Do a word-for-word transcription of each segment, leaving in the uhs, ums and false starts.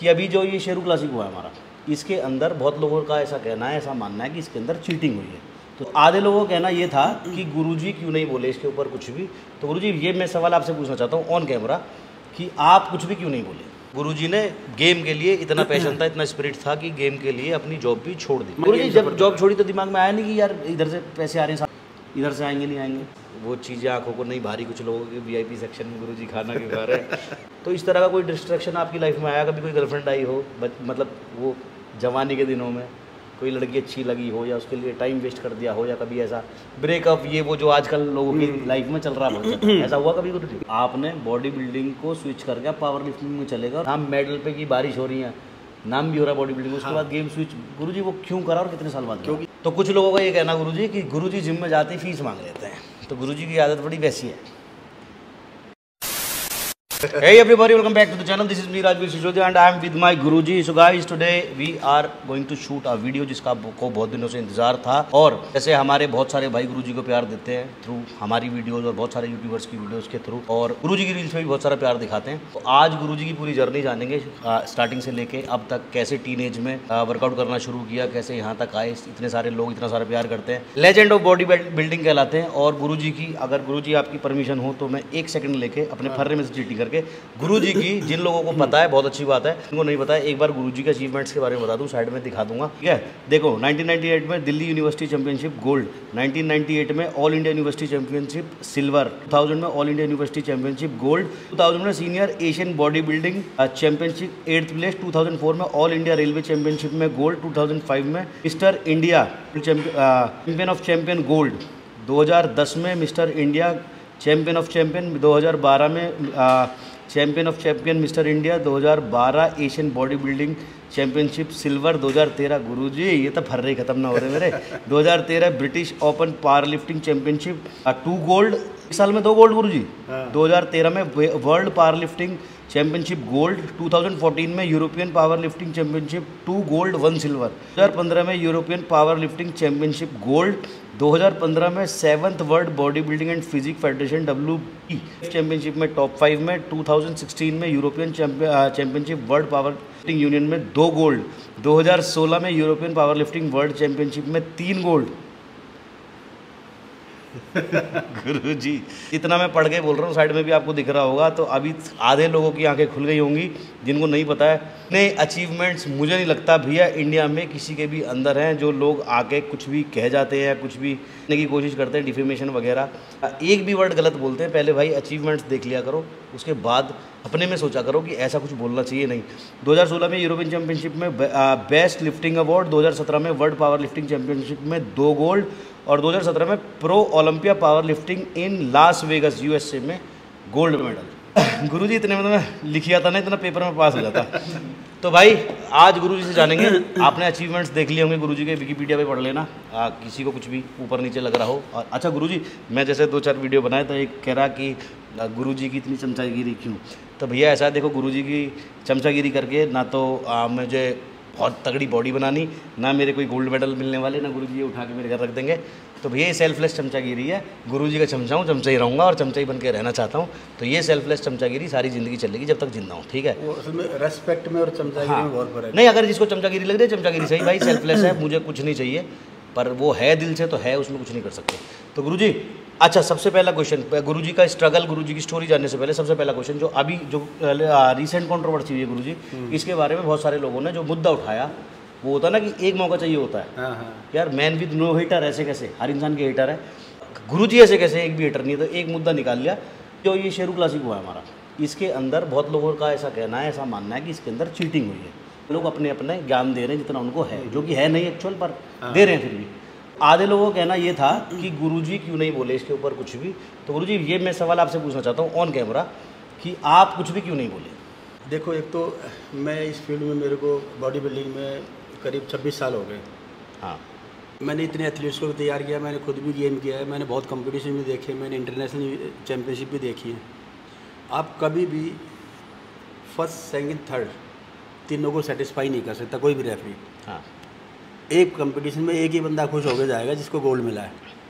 कि अभी जो ये शेरू क्लासिक हुआ है हमारा, इसके अंदर बहुत लोगों का ऐसा कहना है, ऐसा मानना है कि इसके अंदर चीटिंग हुई है। तो आधे लोगों का कहना ये था कि गुरुजी क्यों नहीं बोले इसके ऊपर कुछ भी। तो गुरुजी ये मैं सवाल आपसे पूछना चाहता हूँ ऑन कैमरा कि आप कुछ भी क्यों नहीं बोले। गुरुजी ने गेम के लिए इतना पैशन था, इतना स्पिरिट था कि गेम के लिए अपनी जॉब भी छोड़ दी। गुरुजी जब जॉब छोड़ी तो दिमाग में आया नहीं कि यार इधर से पैसे आ रहे हैं, इधर से आएंगे नहीं आएंगे, वो चीज़ें आंखों को नहीं भारी। कुछ लोगों के वीआईपी सेक्शन में गुरुजी खाना के खा रहे हैं। तो इस तरह का कोई डिस्ट्रैक्शन आपकी लाइफ में आया? कभी कोई गर्लफ्रेंड आई हो, मतलब वो जवानी के दिनों में कोई लड़की अच्छी लगी हो, या उसके लिए टाइम वेस्ट कर दिया हो, या कभी ऐसा ब्रेकअप, ये वो जो आजकल लोगों की लाइफ में चल रहा है, ऐसा हुआ कभी गुरुजी? आपने बॉडी बिल्डिंग को स्विच कर गया, पावर लिफ्टिंग में चलेगा, नाम मेडल पे की बारिश हो रही है, नाम भी हो रहा है बॉडी बिल्डिंग, उसके हाँ। बाद गेम स्विच। गुरुजी वो क्यों करा और कितने साल बाद? क्योंकि तो कुछ लोगों का ये कहना गुरुजी कि गुरुजी जिम में जाते ही फीस मांग लेते हैं, तो गुरुजी की आदत बड़ी वैसी है। Hey everybody, welcome back to the channel. This is me Rajveer Sisodiya and I am with my Guruji. So guys, today we are going to shoot a video जिसका को बहुत दिनों से इंतजार था। और जैसे हमारे बहुत सारे भाई गुरुजी को प्यार देते हैं थ्रू हमारी वीडियोस और बहुत सारे यूट्यूबर्स की वीडियोस के थ्रू, और गुरुजी की रील्स में भी बहुत सारा प्यार दिखाते हैं। तो आज गुरुजी की पूरी जर्नी जानेंगे, स्टार्टिंग से लेके अब तक, कैसे टीनेज में वर्कआउट करना शुरू किया, कैसे यहाँ तक आए, इतने सारे लोग इतना सारा प्यार करते हैं, लेजेंड ऑफ बॉडी बिल्डिंग कहलाते हैं। और गुरुजी की, अगर गुरुजी आपकी परमिशन हो तो मैं एक सेकंड लेके अपने फर्रे में से चीटी करके गुरुजी की, जिन लोगों को पता है बहुत अच्छी बात है, जिनको नहीं पता है एक बार गुरुजी के अचीवमेंट्स के बारे में बता दूं, साइड में दिखा दूंगा, ठीक है। देखो नाइनटीन नाइंटी एट में Delhi university championship gold, nineteen ninety eight में all India university championship silver, two thousand में all India university championship gold, two thousand में senior Asian body building championship eighth place, two thousand four में all India railway championship में gold, two thousand five में mister India champion of champion gold, दो हज़ार दस में mister India champion of champion, दो हज़ार बारह में champion of champion mister India, दो हज़ार बारह Asian body building championship silver, दो हज़ार तेरह गुरुजी ये तो फर्रे ही खत्म ना हो रहे मेरे, दो हज़ार तेरह British open power lifting championship two gold, इस साल में दो गोल्ड गुरुजी, दो हज़ार तेरह में world power lifting championship gold, two thousand fourteen में European power lifting championship two gold one silver, दो हज़ार पंद्रह में European power lifting championship gold, दो हज़ार पंद्रह में seventh world body building and physique federation W P championship में टॉप फाइव में, टू थाउज़ेंड सिक्सटीन में European championship world power lifting union में दो गोल्ड, दो हज़ार सोलह में European power lifting world championship में तीन गोल्ड। गुरुजी इतना मैं पढ़ के बोल रहा हूँ, साइड में भी आपको दिख रहा होगा, तो अभी आधे लोगों की आंखें खुल गई होंगी जिनको नहीं पता है। इतने अचीवमेंट्स मुझे नहीं लगता भैया इंडिया में किसी के भी अंदर हैं, जो लोग आके कुछ भी कह जाते हैं, कुछ भी करने की कोशिश करते हैं, डिफेमेशन वगैरह, एक भी वर्ड गलत बोलते हैं। पहले भाई अचीवमेंट्स देख लिया करो, उसके बाद अपने में सोचा करो कि ऐसा कुछ बोलना चाहिए नहीं। दो हज़ार सोलह में यूरोपियन चैंपियनशिप में बेस्ट लिफ्टिंग अवार्ड, दो हज़ार सत्रह में वर्ल्ड पावर लिफ्टिंग चैंपियनशिप में दो गोल्ड, और दो हज़ार सत्रह में pro Olympia power lifting in Las Vegas USA में गोल्ड मेडल। गुरुजी इतने में तो मैं लिखिया था ना, इतना पेपर में पास हो जाता। तो भाई आज गुरुजी से जानेंगे, आपने अचीवमेंट्स देख लिए होंगे, गुरुजी के विकिपीडिया पे पढ़ लेना, आ, किसी को कुछ भी ऊपर नीचे लग रहा हो। और अच्छा गुरुजी, मैं जैसे दो चार वीडियो बनाए तो एक कह रहा कि गुरुजी की इतनी चमचागिरी क्यों, तो भैया ऐसा है, देखो गुरुजी की चमचागिरी करके ना तो आ, मुझे बहुत तगड़ी बॉडी बनानी, ना मेरे कोई गोल्ड मेडल मिलने वाले, ना गुरुजी ये उठा के मेरे घर रख देंगे। तो भैया ये सेल्फलेस चमचागिरी है, गुरुजी का चमचा हूँ, चमचा ही रहूँगा और चमचा ही बन के रहना चाहता हूँ। तो ये सेल्फलेस चमचागिरी सारी ज़िंदगी चलेगी जब तक जिंदा हूँ, ठीक है। उसमें रेस्पेक्ट में और चमचागिरी हाँ। में बहुत फर्क है। नहीं, अगर जिसको चमचागिरी लग रही है चमचागिरी सही भाई, सेल्फलेस है, मुझे कुछ नहीं चाहिए, पर वो है दिल से तो है, उसमें कुछ नहीं कर सकते। तो गुरुजी अच्छा, सबसे पहला क्वेश्चन, गुरुजी का स्ट्रगल, गुरुजी की स्टोरी जानने से पहले सबसे पहला क्वेश्चन, जो अभी जो रिसेंट कंट्रोवर्सी हुई है गुरुजी, इसके बारे में बहुत सारे लोगों ने जो मुद्दा उठाया, वो होता है ना कि एक मौका चाहिए होता है। हाँ हाँ। यार मैन विद नो हेटर, ऐसे कैसे, हर इंसान के हेटर है, गुरुजी ऐसे कैसे एक भी हेटर नहीं है। तो एक मुद्दा निकाल लिया, जो ये शेरू क्लासिक हुआ है हमारा, इसके अंदर बहुत लोगों का ऐसा कहना है, ऐसा मानना है कि इसके अंदर चीटिंग हुई है। लोग अपने अपने ज्ञान दे रहे हैं जितना उनको है, जो कि है नहीं एक्चुअल, पर दे रहे हैं फिर भी। आधे लोगों का कहना ये था कि गुरुजी क्यों नहीं बोले इसके ऊपर कुछ भी। तो गुरुजी ये मैं सवाल आपसे पूछना चाहता हूँ ऑन कैमरा कि आप कुछ भी क्यों नहीं बोले। देखो, एक तो मैं इस फील्ड में, मेरे को बॉडी बिल्डिंग में करीब छब्बीस साल हो गए। हाँ, मैंने इतने एथलीट्स को भी तैयार किया, मैंने खुद भी गेम किया है, मैंने बहुत कंपटीशन भी देखे, मैंने इंटरनेशनल चैम्पियनशिप भी देखी है। आप कभी भी फर्स्ट सेकंड थर्ड तीनों को सेटिस्फाई नहीं कर सकता कोई भी रेफरी। हाँ, एक कंपटीशन में एक ही बंदा खुश होकर जाएगा जिसको गोल्ड मिला है।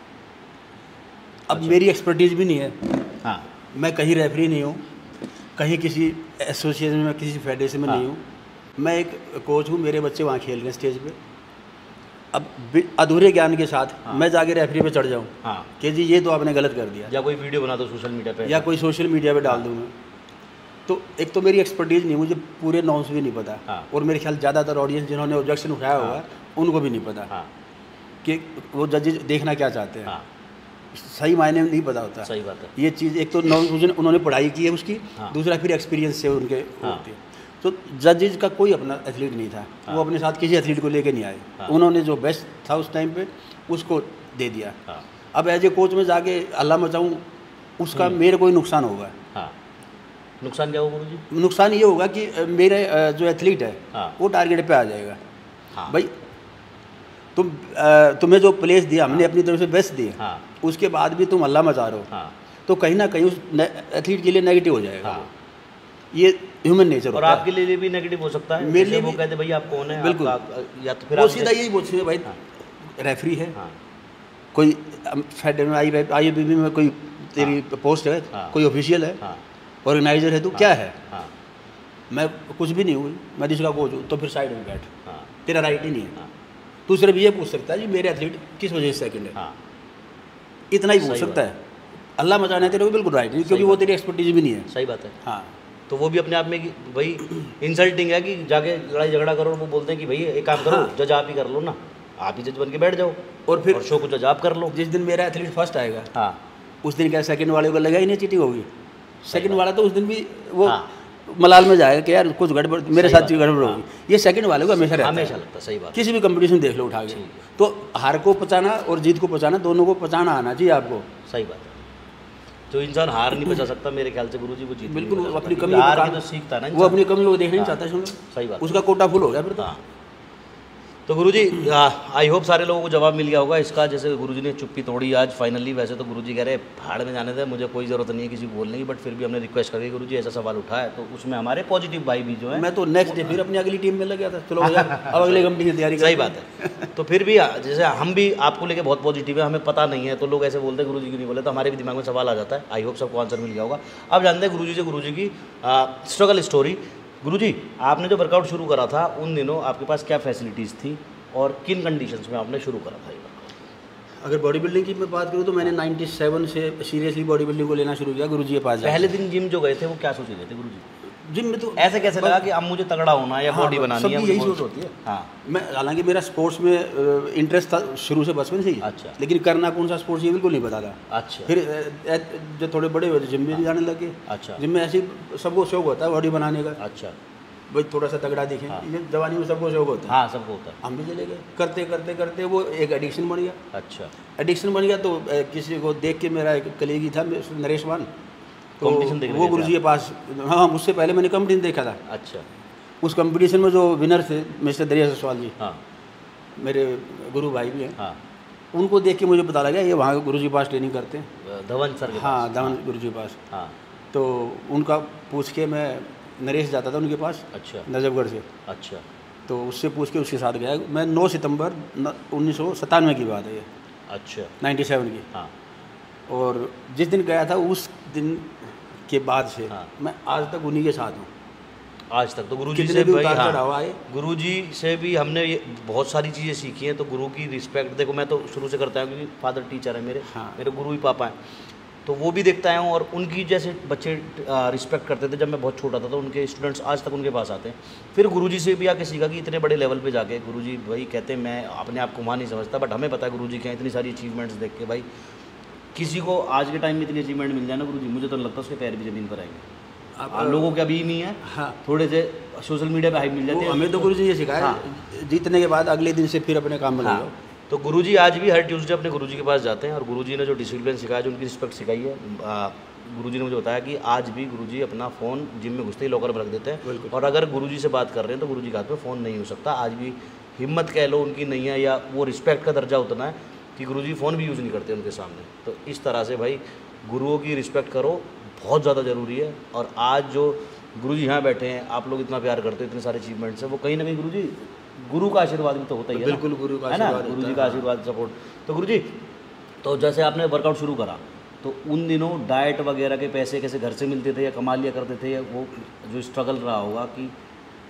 अब अच्छा, मेरी एक्सपर्टीज़ भी नहीं है। हाँ, मैं कहीं रेफरी नहीं हूँ, कहीं किसी एसोसिएशन में, किसी फेडरेशन में हाँ, नहीं हूँ। मैं एक कोच हूँ, मेरे बच्चे वहाँ खेल रहे हैं स्टेज पे, अब अधूरे ज्ञान के साथ हाँ। मैं जाके रेफरी पे चढ़ जाऊँ हाँ। कि जी ये तो आपने गलत कर दिया, या कोई वीडियो बना दो सोशल मीडिया पे, या कोई सोशल मीडिया पे डाल दूँ मैं, तो एक तो मेरी एक्सपर्टीज़ नहीं, मुझे पूरे नॉर्म्स भी नहीं पता हाँ। और मेरे ख्याल ज़्यादातर ऑडियंस जिन्होंने ऑब्जेक्शन उठाया हाँ। होगा उनको भी नहीं पता हाँ। कि वो जजेज देखना क्या चाहते हैं हाँ। सही मायने में नहीं पता होता। सही बात है। ये चीज़ एक तो नॉर्म्स उन्होंने पढ़ाई की है उसकी हाँ। दूसरा फिर एक्सपीरियंस से उनके हाँ। होती है। तो जजेज का कोई अपना एथलीट नहीं था हाँ। वो अपने साथ किसी एथलीट को लेके नहीं आए हाँ। उन्होंने जो बेस्ट था उस टाइम पे उसको दे दिया हाँ। अब एज ए कोच में जाके अल्लाह मचाऊँ उसका मेरे कोई नुकसान होगा हाँ। नुकसान क्या होगा गुरुजी? नुकसान ये होगा कि मेरे जो एथलीट है हाँ। वो टारगेट पे आ जाएगा हाँ। भाई तुम तुम्हें जो प्लेस दिया हमने हाँ। अपनी तरफ से बेस्ट दिए हाँ। उसके बाद भी तुम अल्लाह मचा रहे हो हाँ। तो कहीं ना कहीं उस एथलीट के लिए नेगेटिव हो जाएगा हाँ। ये ह्यूमन नेचर और आपके लिए भी नेगेटिव हो सकता है। मेरे लिए वो कहते भाई आप कौन है बिल्कुल या तो फिर वो सीधा यही बोलते हैं भाई हाँ। रेफरी है हाँ। कोई फेड में आई आई बी बी में कोई तेरी हाँ। पोस्ट है हाँ। कोई ऑफिशियल है हाँ। ऑर्गेनाइजर है तो हाँ। क्या है हाँ। मैं कुछ भी नहीं हुई, मैं जिसका कोच हूँ तो फिर साइड में बैठ हाँ। तेरा राइट ही नहीं है हाँ। तू सिर्फ ये पूछ सकता है जी मेरे एथलीट किस वजह से सेकंड है हाँ। इतना ही पूछ सकता है। अल्लाह मचाना तेरे को बिल्कुल राइट नहीं क्योंकि वो तेरी एक्सपर्टीज भी नहीं है। सही बात है हाँ। तो वो भी अपने आप में भाई इंसल्टिंग है कि जाके लड़ाई झगड़ा करो, वो बोलते हैं कि भाई एक काम करो हाँ। जज आप ही कर लो ना, आप ही जज बन के बैठ जाओ और फिर और शो को जज आप कर लो। जिस दिन मेरा एथलीट फर्स्ट आएगा हाँ उस दिन क्या सेकंड वाले को लगा ही नहीं चीटिंग होगी, सेकंड वाला तो उस दिन भी वो हाँ। मलाल में जाएगा कि यार कुछ गड़बड़ मेरे साथ चीज गड़बड़ होगी हाँ। ये सेकंड वाले को हमेशा रहता है, हमेशा लगता है। सही बात। किसी भी कंपटीशन देख लो उठा के, तो हार को पचाना और जीत को पचाना दोनों को पचाना आना चाहिए आपको। सही बात है। जो इंसान हार नहीं बचा सकता मेरे ख्याल से गुरुजी वो जीत बिल्कुल अपनी कमी तो सीखता ना, वो अपनी कमी को देखना नहीं चाहता। सही बात। उसका कोटा फुल हो गया फिर तो। तो गुरुजी आई होप सारे लोगों को जवाब मिल गया होगा इसका। जैसे गुरुजी ने चुप्पी तोड़ी आज फाइनली, वैसे तो गुरुजी कह रहे भाड़ में जाने दे, मुझे कोई ज़रूरत नहीं है किसी को बोलने की, बट फिर भी हमने रिक्वेस्ट करके गुरुजी ऐसा सवाल उठाया तो उसमें हमारे पॉजिटिव भाई भी जो है। मैं तो नेक्स्ट डे फिर अपनी अगली टीम में लग गया था, चलो अब अगले कंपनी की तैयारी। सही बात है। तो फिर भी जैसे हम भी आपको लेके बहुत पॉजिटिव है, हमें पता नहीं है तो लोग ऐसे बोलते हैं गुरुजी क्यों नहीं बोले, तो हमारे भी दिमाग में सवाल आ जाता है। आई होप सबको आंसर मिल गया होगा। अब जानते हैं गुरुजी से गुरुजी की स्ट्रगल स्टोरी। गुरुजी आपने जो वर्कआउट शुरू करा था उन दिनों आपके पास क्या फैसिलिटीज़ थी और किन कंडीशंस में आपने शुरू करा था ये वर्कआउट? अगर बॉडी बिल्डिंग की मैं बात करूँ तो मैंने सत्तानवे से सीरियसली बॉडी बिल्डिंग को लेना शुरू किया गुरुजी के पास। पहले दिन जिम जो गए थे वो क्या सोचे गए थे गुरुजी? जिम में तो ऐसे कैसे लगा कि अब मुझे तगड़ा होना है या बॉडी हाँ, बनानी है? यही सोच होती है हाँ। मैं हालांकि मेरा स्पोर्ट्स में इंटरेस्ट था शुरू से बचपन से ही अच्छा, लेकिन करना कौन सा स्पोर्ट्स ये बिल्कुल नहीं पता था। अच्छा। फिर जब थोड़े बड़े हुए जिम में जाने लगे। अच्छा। जिम में ऐसे सबको शौक होता है बॉडी बनाने का। अच्छा। भाई थोड़ा सा तगड़ा दिखे हाँ। ये जवानी में सबको शौक होता है हाँ सबको होता है। हम भी चले गए करते करते करते वो एक एडिक्शन बन गया। अच्छा। एडिक्शन बन गया तो किसी को देख के मेरा एक कलीगी था नरेश मान, तो वो गुरुजी के पास हाँ मुझसे पहले मैंने कंपटीशन देखा था। अच्छा। उस कंपटीशन में जो विनर थे मिस्टर दरिया ससवाल जी हाँ मेरे गुरु भाई भी हैं हाँ, उनको देख के मुझे पता लगा ये वहाँ गुरुजी के पास ट्रेनिंग करते हैं धवन सर के हाँ धवन गुरुजी के पास हाँ। तो उनका पूछ के मैं नरेश जाता था उनके पास। अच्छा। नजफगढ़ से। अच्छा। तो उससे पूछ के उसके साथ गया मैं। नौ सितंबर उन्नीस सौ सतानवे की बात है ये। अच्छा। नाइन्टी सेवन की हाँ। और जिस दिन गया था उस दिन के बाद से हाँ। मैं आज तक उन्हीं के साथ हूँ आज तक। तो गुरुजी से भाई हाँ, गुरुजी से भी हमने ये बहुत सारी चीज़ें सीखी हैं। तो गुरु की रिस्पेक्ट देखो, मैं तो शुरू से करता हूँ क्योंकि फादर टीचर है मेरे हाँ। मेरे गुरु ही पापा हैं, तो वो भी देखता हूँ। और उनकी जैसे बच्चे रिस्पेक्ट करते थे जब मैं बहुत छोटा था, तो उनके स्टूडेंट्स आज तक उनके पास आते हैं। फिर गुरुजी से भी आके सीखा कि इतने बड़े लेवल पे जाके गुरुजी भाई कहते हैं मैं अपने आप को वहाँ नहीं समझता, बट हमें पता है गुरुजी के इतनी सारी अचीवमेंट्स देख के भाई किसी को आज के टाइम में इतनी अचीवमेंट मिल जाए ना गुरुजी, मुझे तो लगता है उसके पैर भी ज़मीन पर आएंगे। आप लोगों के अभी नहीं है हाँ। थोड़े से सोशल मीडिया पे हाइप मिल जाती है। हमें तो गुरुजी ये सिखाया हाँ। जीतने के बाद अगले दिन से फिर अपने काम में लग जाओ। तो गुरुजी आज भी हर ट्यूसडे अपने गुरुजी के पास जाते हैं और गुरुजी ने जो डिसिप्लिन सिखाया, जो उनकी रिस्पेक्ट सिखाई है, गुरुजी ने मुझे बताया कि आज भी गुरुजी अपना फ़ोन जिम में घुसते ही लॉकर में रख देते हैं। और अगर गुरुजी से बात कर रहे हैं तो गुरुजी के हाथ में फ़ोन नहीं हो सकता। आज भी हिम्मत कह लो उनकी नहीं है, या वो रिस्पेक्ट का दर्जा उतना है कि गुरुजी फ़ोन भी यूज़ नहीं करते उनके सामने। तो इस तरह से भाई गुरुओं की रिस्पेक्ट करो, बहुत ज़्यादा ज़रूरी है। और आज जो गुरुजी यहाँ बैठे हैं, आप लोग इतना प्यार करते हो, इतने सारे अचीवमेंट्स हैं, वो कहीं ना कहीं गुरुजी गुरु का आशीर्वाद भी तो होता ही है। बिल्कुल गुरु का आशीर्वाद, गुरु जी का आशीर्वाद सपोर्ट। तो गुरुजी तो जैसे आपने वर्कआउट शुरू करा तो उन दिनों डाइट वगैरह के पैसे कैसे घर से मिलते थे या कमा लिया करते थे, या वो जो स्ट्रगल रहा होगा कि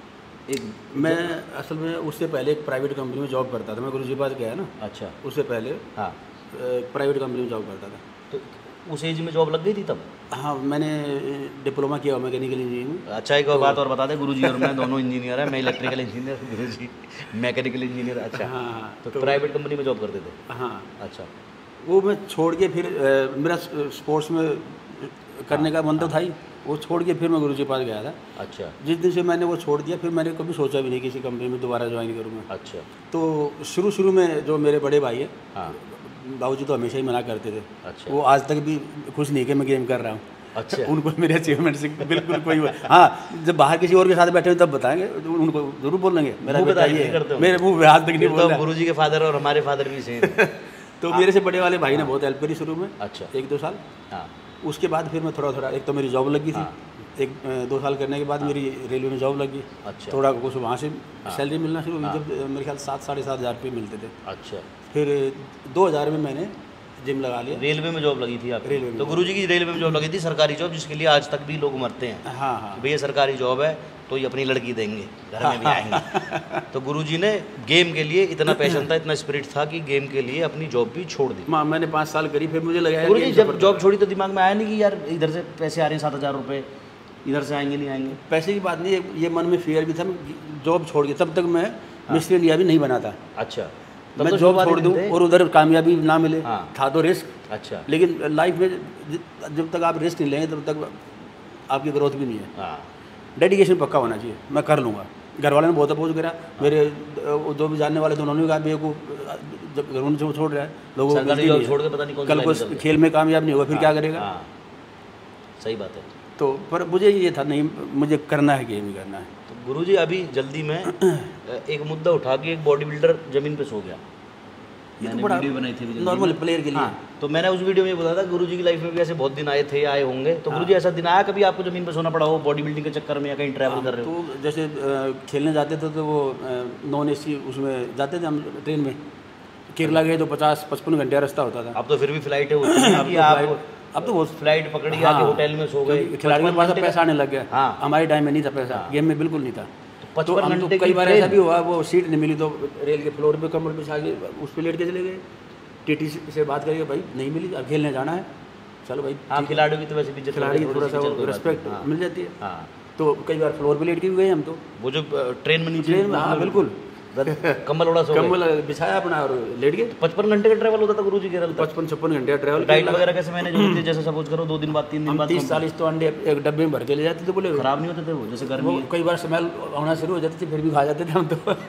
एक मैं असल में उससे पहले एक प्राइवेट कंपनी में जॉब करता था। मैं गुरुजी के पास गया ना। अच्छा। उससे पहले हाँ प्राइवेट कंपनी में जॉब करता था। तो उस एज में जॉब लग गई थी तब? हाँ, मैंने डिप्लोमा किया मैकेनिकल इंजीनियरिंग। अच्छा, एक तो, बात और बता दें, गुरुजी और मैं दोनों इंजीनियर हैं। मैं इलेक्ट्रिकल इंजीनियर, गुरुजी मैकेनिकल इंजीनियर। अच्छा। हाँ हाँ। तो, तो प्राइवेट कंपनी में जॉब करते थे? हाँ। अच्छा। वो मैं छोड़ के फिर आ, मेरा स्पोर्ट्स में करने का मन तो था ही, वो छोड़ के फिर मैं गुरुजी के पास गया था। अच्छा। जिस दिन से मैंने वो छोड़ दिया फिर मैंने कभी सोचा भी नहीं किसी कंपनी में दोबारा ज्वाइन करूँगा। अच्छा। तो शुरू शुरू में जो मेरे बड़े भाई हैं, हाँ, बाबूजी तो हमेशा ही मना करते थे। अच्छा। वो आज तक भी खुश नहीं कि मैं गेम कर रहा हूँ। अच्छा। उनको मेरे अचीवमेंट से बिल्कुल कोई हाँ, जब बाहर किसी और के साथ बैठे हो तब बताएंगे, उनको जरूर बोलेंगे मेरा बेटा ये है। मेरे मुंह पे आज तक नहीं बोला। गुरुजी के फादर और हमारे फादर भी सेम। तो मेरे से बड़े वाले भाई ने बहुत हेल्प करी शुरू में। अच्छा। एक दो साल। हाँ। उसके बाद फिर मैं थोड़ा थोड़ा, एक तो मेरी जॉब लगी थी। एक दो साल करने के बाद मेरी रेलवे में जॉब लगी। अच्छा। थोड़ा कुछ वहाँ से सैलरी मिलना शुरू हुई। जब मेरे ख्याल सात साढ़े सात हज़ार रुपये मिलते थे। अच्छा। फिर दो हज़ार में मैंने जिम लगा लिया। रेलवे में जॉब लगी थी आप? रेलवे में। तो गुरुजी की रेलवे में जॉब लगी थी, सरकारी जॉब, जिसके लिए आज तक भी लोग मरते हैं। हाँ हाँ। भैया सरकारी जॉब है तो ये अपनी लड़की देंगे, घर में भी आएंगे। तो गुरुजी ने गेम के लिए इतना पैशन था, इतना स्पिरिट था कि गेम के लिए अपनी जॉब भी छोड़ दी। माँ मैंने पाँच साल करी, फिर मुझे लगा गुरुजी जब जॉब छोड़ी तो दिमाग में आया नहीं कि यार इधर से पैसे आ रहे हैं सात हज़ार रुपये, इधर से आएंगे नहीं आएंगे? पैसे की बात नहीं, ये मन में फियर भी था। जॉब छोड़ के तब तक मैं मिस्टर इंडिया भी नहीं बना था। अच्छा। मैं जॉब छोड़ दूँ और उधर कामयाबी ना मिले, था तो रिस्क। अच्छा। लेकिन लाइफ में जब तक आप रिस्क नहीं लेंगे तब तक आपकी ग्रोथ भी नहीं है। डेडिकेशन पक्का होना चाहिए। मैं कर लूँगा। घर वालों ने बहुत अपोज करा, मेरे जो भी जानने वाले थे उन्होंने कहा मेरे को जब घर उनसे छोड़ रहा है लोगों को छोड़ के पता नहीं कल को खेल में कामयाब नहीं होगा फिर क्या करेगा। सही बात है। तो पर मुझे ये था नहीं, मुझे करना है, गेम ही करना है। तो गुरुजी अभी जल्दी में एक मुद्दा उठा के एक बॉडी बिल्डर जमीन पे सो गया। मैंने तो वीडियो बनाई थी नॉर्मल प्लेयर के लिए। हाँ, तो मैंने उस वीडियो में ये बताया था गुरुजी की लाइफ में भी ऐसे बहुत दिन आए थे, आए होंगे। तो हाँ। गुरुजी ऐसा दिन आया कभी आपको जमीन पे सोना पड़ा हो बॉडी बिल्डिंग के चक्कर में या कहीं ट्रैवल कर रहे हो? तो जैसे खेलने जाते थे तो वो नॉन ए सी उसमें जाते थे हम ट्रेन में। केरला गए तो पचास पचपन घंटे रास्ता होता था। अब तो फिर भी फ्लाइट है, अब तो वो फ्लाइट पकड़ी आके होटल में सो गए। खिलाड़ियों के पास पैसा आने लग गया। हाँ। हमारे टाइम में नहीं था पैसा, गेम में बिल्कुल नहीं था। तो हम तो कई बार ऐसा भी हुआ, वो सीट नहीं मिली तो रेल के फ्लोर पे कमर बिछा के उस पर लेट के चले गए। टीटी से बात करिए, भाई नहीं मिली, अब खेलने जाना है, चलो भाई। हाँ, खिलाड़ियों की तो वैसे भी खिलाड़ी थोड़ा सा रिस्पेक्ट मिल जाती है। हाँ। तो कई बार फ्लोर पे लेट के भी गए हम। तो वो जो ट्रेन में नीचे, ट्रेन में, हाँ बिल्कुल, कम्बल उड़ा सो कम्बल बिछाया अपना और लेट गए। पचपन घंटे का ट्रैवल होता था गुरुजी केरल, पचपन छप्पन घंटे का ट्रैवल। डाइट वगैरह कैसे मैनेज होती है? जैसे सपोज करो दो दिन बाद तीन दिन बाद तीस चालीस तो अंडे एक डब्बे में भर के ले जाते थे। बोले खराब नहीं होते थे वो? जैसे गर्मी कई बार स्मेल आना शुरू हो जाती थी, फिर भी खा जाते थे हम।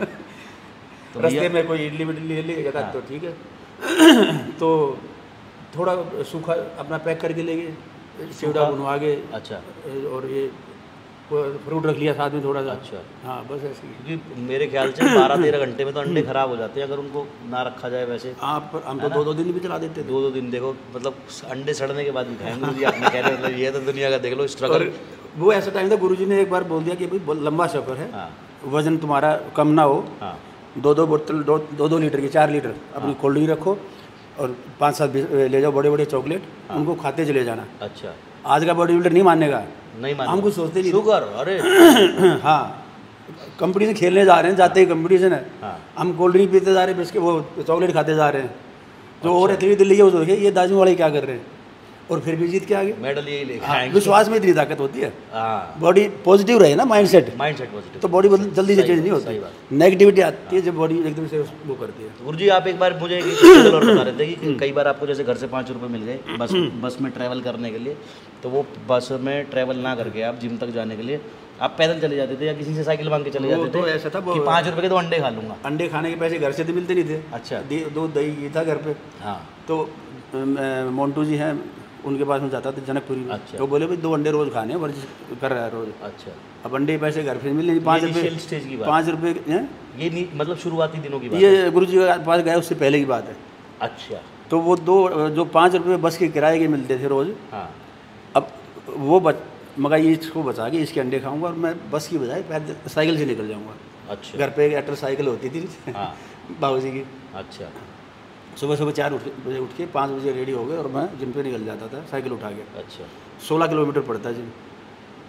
तो रास्ते में कोई इडली विडली ले लेगा तो ठीक है। तो थोड़ा सूखा अपना पैक करके ले गए, चिवड़ा बनवा के। अच्छा। और ये फ्रूट रख लिया साथ में थोड़ा सा। अच्छा। हाँ बस ऐसे ही। क्योंकि मेरे ख्याल से बारह तेरह घंटे में तो अंडे खराब हो जाते हैं अगर उनको ना रखा जाए। वैसे आप हम तो दो दो दिन भी चला देते थे। दो दो दिन देखो, मतलब अंडे सड़ने के बाद भी खाएंगे गुरुजी। आपने कह रहे मतलब ये तो दुनिया का देख लो स्ट्रगल। वो ऐसा टाइम था गुरुजी ने एक बार बोल दिया कि भाई लंबा सफ़र है, वजन तुम्हारा कम ना हो, दो दो बोतल दो दो दो लीटर की चार लीटर अपनी कोल्ड ड्रिंक रखो और पाँच सात ले जाओ बड़े बड़े चॉकलेट, उनको खाते चले जाना। अच्छा। आज का बॉडी बिल्डर नहीं मानेगा, नहीं मानेगा, हम कुछ सोचते नहीं। शुगर, अरे हाँ, कंपटीशन खेलने जा रहे हैं, जाते ही कंपटीशन है। हाँ। हम कोल्ड ड्रिंक पीते जा रहे हैं, बिस्किट वो चॉकलेट खाते जा रहे हैं। जो और एथलीट दिल्ली है वो देखिए ये दाजू वाले क्या कर रहे हैं, और फिर भी जीत के आगे मेडल यही लेके आएंगे। विश्वास में इतनी ताकत होती है। बॉडी पॉजिटिव रहे ना, माइंडसेट माइंडसेट पॉजिटिव, तो बॉडी जल्दी से चेंज नहीं होती। नेगेटिविटी आती है जब बॉडी एकदम से वो करती है। गुरुजी आप एक बार मुझे एक और बता रहे थे कि कई बार आपको जैसे घर से पाँच रुपये मिल गए बस बस में ट्रैवल करने के लिए, तो वो बस में ट्रैवल ना करके आप जिम तक जाने के लिए आप पैदल चले जाते थे या किसी से साइकिल मांग के चले जाते थे? तो ऐसा था कि पाँच रुपये के तो अंडे खा लूँगा। अंडे खाने के पैसे घर से तो मिलते नहीं थे। अच्छा। दूध दही ये था घर पे। हाँ। तो मोन्टू जी हैं, उनके पास में जाता था जनकपुरी में। अच्छा। तो बोले भाई दो अंडे रोज़ खाने, वर्जिश कर रहा है रोज़। अच्छा। अब अंडे पैसे घर पे मिले नहीं, पाँच रुपये स्टेज की बात, पाँच रुपये ये नहीं, मतलब शुरुआती दिनों की बात, ये गुरु जी के पास गए उससे पहले की बात है। अच्छा। तो वो दो जो पाँच रुपये बस के किराए के मिलते थे रोज़। हाँ। अब वो बच मगर ये इसको बचा के इसके अंडे खाऊंगा और मैं बस की बजाय पैदल साइकिल से निकल जाऊँगा। अच्छा। घर पे एक एक्टर साइकिल होती थी बाबू जी की। अच्छा। सुबह सुबह चार बजे उठ के पाँच बजे रेडी हो गए और मैं जिम पे निकल जाता था साइकिल उठा के। अच्छा। सोलह किलोमीटर पड़ता है जिम,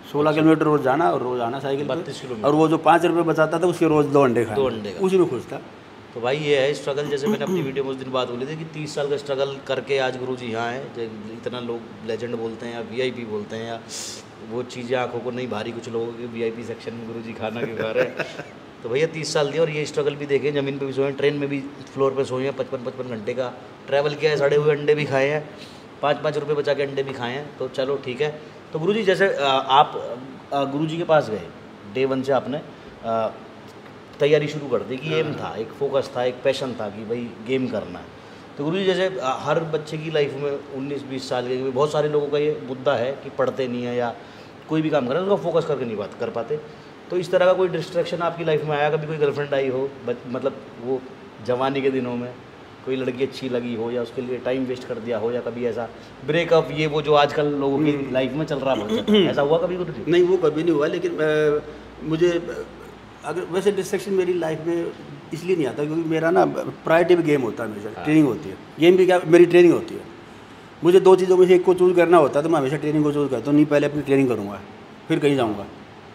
सोलह किलोमीटर रोज जाना और रोज आना साइकिल पे। बत्तीस किलोमीटर। और वो जो पाँच रुपये बचाता था उसके रोज दो अंडे खाए, दो अंडे खाए। उसी में खुश था। तो भाई ये है स्ट्रगल। जैसे मैंने अपनी वीडियो में उस दिन बात बोली थी कि तीस साल का स्ट्रगल करके आज गुरुजी यहाँ हैं। जो इतना लोग लेजेंड बोलते हैं या वीआईपी बोलते हैं या वो चीज़ें आंखों को नहीं भारी, कुछ लोगों के वीआईपी सेक्शन में गुरुजी खाना के खा रहे हैं। तो भैया तीस साल दिए और ये स्ट्रगल भी देखे, ज़मीन पे भी सोए हैं, ट्रेन में भी फ्लोर पे सोए हैं, पचपन पचपन घंटे का ट्रैवल किया है, सड़े हुए अंडे भी खाए हैं, पाँच पाँच रुपये बचा के अंडे भी खाए हैं। तो चलो ठीक है। तो गुरुजी जैसे आप गुरुजी के पास गए, डे वन से आपने तैयारी शुरू कर दी कि एम था, एक फोकस था, एक पैशन था कि भाई गेम करना है। तो गुरुजी जैसे हर बच्चे की लाइफ में उन्नीस बीस साल के बहुत सारे लोगों का ये मुद्दा है कि पढ़ते नहीं है या कोई भी काम करें उसका फोकस करके नहीं बात कर पाते। तो इस तरह का कोई डिस्ट्रैक्शन आपकी लाइफ में आया? कभी कोई गर्लफ्रेंड आई हो, मतलब वो जवानी के दिनों में कोई लड़की अच्छी लगी हो या उसके लिए टाइम वेस्ट कर दिया हो, या कभी ऐसा ब्रेकअप, ये वो जो आजकल लोगों की लाइफ में चल रहा है, ऐसा हुआ कभी? कुछ नहीं, वो कभी नहीं हुआ। लेकिन आ, मुझे अगर वैसे डिस्ट्रैक्शन मेरी लाइफ में इसलिए नहीं आता क्योंकि मेरा ना प्रायोरिटी भी गेम होता है हमेशा। हाँ। ट्रेनिंग होती है, गेम भी क्या मेरी ट्रेनिंग होती है। मुझे दो चीज़ों में से एक को चूज़ करना होता है तो मैं हमेशा ट्रेनिंग को चूज़ करता हूँ। नहीं, पहले अपनी ट्रेनिंग करूँगा फिर कहीं जाऊँगा।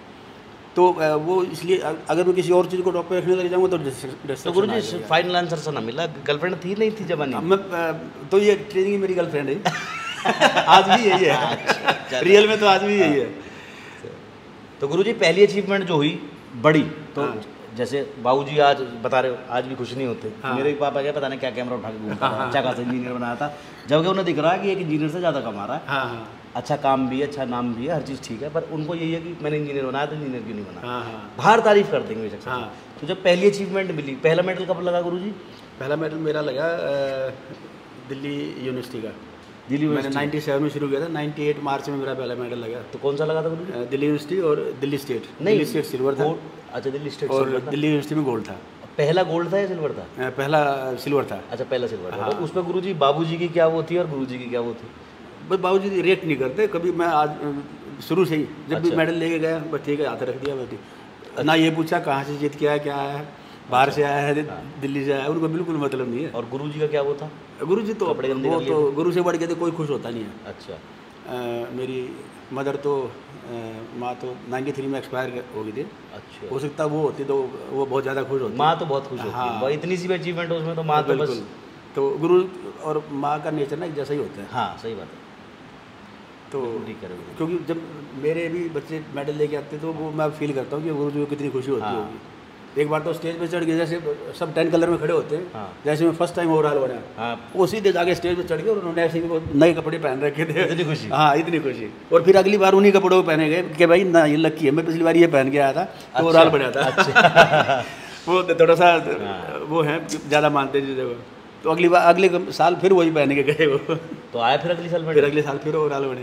तो वो इसलिए अगर मैं किसी और चीज़ को टॉप पे रखने लग जाऊँगा तो डिस्ट्रैक्शन। तो गुरुजी फाइनल आंसर से ना मिला, गर्लफ्रेंड थी नहीं थी जवानी? मैं तो ये ट्रेनिंग मेरी गर्लफ्रेंड है। आज भी यही है, रियल में तो आज भी यही है। तो गुरुजी पहली अचीवमेंट जो हुई बड़ी, तो हाँ। जैसे बाबूजी आज बता रहे हो आज भी खुश नहीं होते। हाँ। मेरे पापा क्या पता नहीं क्या कैमरा उठा के घूमता था, अच्छा खासा इंजीनियर बनाया था, जबकि उन्हें दिख रहा है कि एक इंजीनियर से ज़्यादा कमा रहा है। हाँ हाँ। अच्छा काम भी है, अच्छा नाम भी है, हर चीज़ ठीक है, पर उनको यही है कि मैंने इंजीनियर बनाया तो इंजीनियर क्यों नहीं बना। हाँ हाँ। बाहर तारीफ कर देंगे बेशक। हाँ। तो जब पहली अचीवमेंट मिली, पहला मेडल कब लगा गुरुजी? पहला मेडल मेरा लगा दिल्ली यूनिवर्सिटी का। दिल्ली मैंने नाइन्टी सेवन में शुरू किया था, नाइन्टी एट मार्च में मेरा पहला मेडल लगा। तो कौन सा लगा था गुरुजी? दिल्ली यूनिवर्सिटी और दिल्ली स्टेट। नहीं, दिल्ली स्टेट सिल्वर था। अच्छा, दिल्ली स्टेट और दिल्ली यूनिवर्सिटी में गोल्ड था। पहला गोल्ड था या सिल्वर था? पहला सिल्वर था। अच्छा, पहला सिल्वर था। तो उसमें गुरुजी बाबूजी की क्या वो थी और गुरुजी की क्या वो थी? बस बाबूजी रिएक्ट नहीं करते कभी। मैं आज शुरू से ही जब अच्छा। भी मेडल लेके गया बस ठीक है, हाथ रख दिया बैठी। अच्छा। ना ये पूछा कहाँ से जीत के आया, क्या है, बाहर अच्छा। से आया है, हाँ। दिल्ली से आया है, उनको बिल्कुल मतलब नहीं है। और गुरुजी का क्या वो था? गुरुजी तो वो तो गुरु से बढ़ के तो कोई खुश होता नहीं है। अच्छा। आ, मेरी मदर तो माँ तो नाइन्टी थ्री में एक्सपायर हो गई थी। अच्छा। हो सकता वो होती तो वो बहुत ज़्यादा खुश होती। माँ तो बहुत खुश होती। हाँ। इतनी सी अचीवमेंट उसमें तो माँ तो बस। तो गुरु और माँ का नेचर ना जैसा ही होता है। हाँ, सही बात है। तो क्योंकि जब मेरे भी बच्चे मेडल लेके आते तो वो मैं फील करता हूँ कि गुरु जी को कितनी खुशी होती होगी। हाँ। एक बार तो स्टेज पे चढ़ गए, जैसे सब टेन कलर में खड़े होते हैं। हाँ। जैसे मैं फर्स्ट टाइम ओवरऑल बना। हाँ। वो सीधे जाके स्टेज पे चढ़ गए और उन्होंने ऐसे नए कपड़े पहन रखे थे। इतनी खुशी। हाँ, इतनी खुशी। और फिर अगली बार उन्हीं कपड़ों को पहने गए कि भाई ना ये लक्की है, मैं पिछली बार ये पहन के आया था तो ओवरऑल बना था। अच्छा। वो थोड़ा सा वो है ज़्यादा मानते चीज़ें को। तो अगली बार अगले साल फिर वही पहन के गए वो। तो आया फिर अगले साल फिर अगले साल फिर ओवरऑल बने।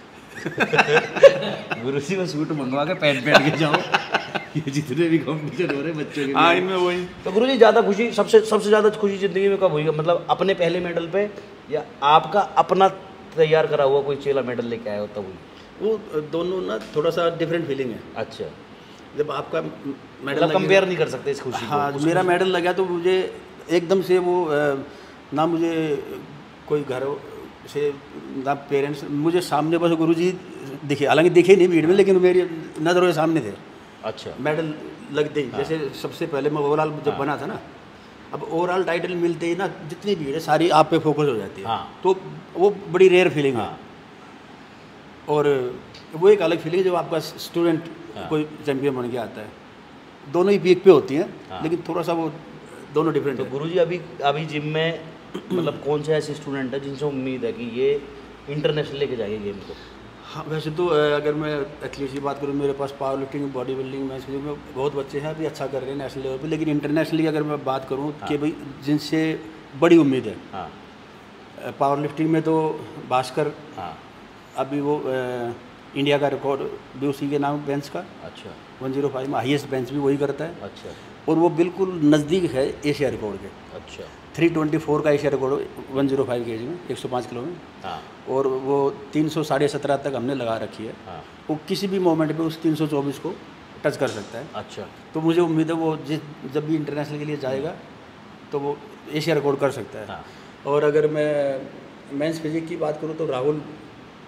गुरुजी को सूट मंगवा के पहन पहन के जाओ, ये जितने भी कॉम्पिटिशन हो रहे बच्चों के। हाँ, इनमें वही। तो गुरुजी ज़्यादा खुशी सबसे सबसे ज़्यादा खुशी ज़िंदगी में कब हुई, मतलब अपने पहले मेडल पे या आपका अपना तैयार करा हुआ कोई चेला मेडल लेके आया हो तब हुई? वो दोनों ना थोड़ा सा डिफरेंट फीलिंग है। अच्छा। जब आपका मेडल कंपेयर नहीं कर सकते इस खुशी को। हाँ, मेरा मेडल लगा तो मुझे एकदम से वो ना मुझे कोई घर से ना पेरेंट्स, मुझे सामने बस गुरुजी दिखे, हालांकि दिखे नहीं भीड़ में लेकिन मेरी नज़रों के सामने थे। अच्छा। मेडल लगते ही। हाँ। जैसे सबसे पहले मैं ओवरऑल जब हाँ। बना था ना, अब ओवरऑल टाइटल मिलते ही ना जितनी भीड़ है सारी आप पे फोकस हो जाती है। हाँ। तो वो बड़ी रेयर फीलिंग है। हाँ। और वो एक अलग फीलिंग है जब आपका स्टूडेंट हाँ। कोई चैंपियन बन के आता है। दोनों ही पीक पे होती हैं। हाँ। लेकिन थोड़ा सा वो दोनों डिफरेंट है। तो गुरुजी अभी अभी जिम में मतलब कौन से ऐसे स्टूडेंट है जिनसे उम्मीद है कि ये इंटरनेशनल लेके जाएंगे गेम को? हाँ, वैसे तो अगर मैं एथलीट्स की बात करूँ, मेरे पास power lifting, body building match में बहुत बच्चे हैं अभी अच्छा कर रहे हैं नेशनल लेवल पे। लेकिन इंटरनेशनली अगर मैं बात करूँ हाँ। कि भाई जिनसे बड़ी उम्मीद है। हाँ। पावर लिफ्टिंग में तो भास्कर। हाँ। अभी वो आ, इंडिया का रिकॉर्ड भी उसी के नाम बेंच का। अच्छा। वन जीरो फाइव में हाईएस्ट बेंच भी वही करता है। अच्छा। और वो बिल्कुल नज़दीक है एशिया रिकॉर्ड के। अच्छा। थ्री ट्वेंटी फोर का Asia record one zero five K G में, एक सौ पाँच किलो में। हाँ। और वो तीन सौ साढ़े सत्रह तक हमने लगा रखी है। हाँ। वो किसी भी मोमेंट पे उस तीन सौ चौबीस को टच कर सकता है। अच्छा। तो मुझे उम्मीद है वो जिस जब भी इंटरनेशनल के लिए जाएगा तो वो एशिया रिकॉर्ड कर सकता है। हाँ। और अगर मैं मेंस फिजिक की बात करूँ तो राहुल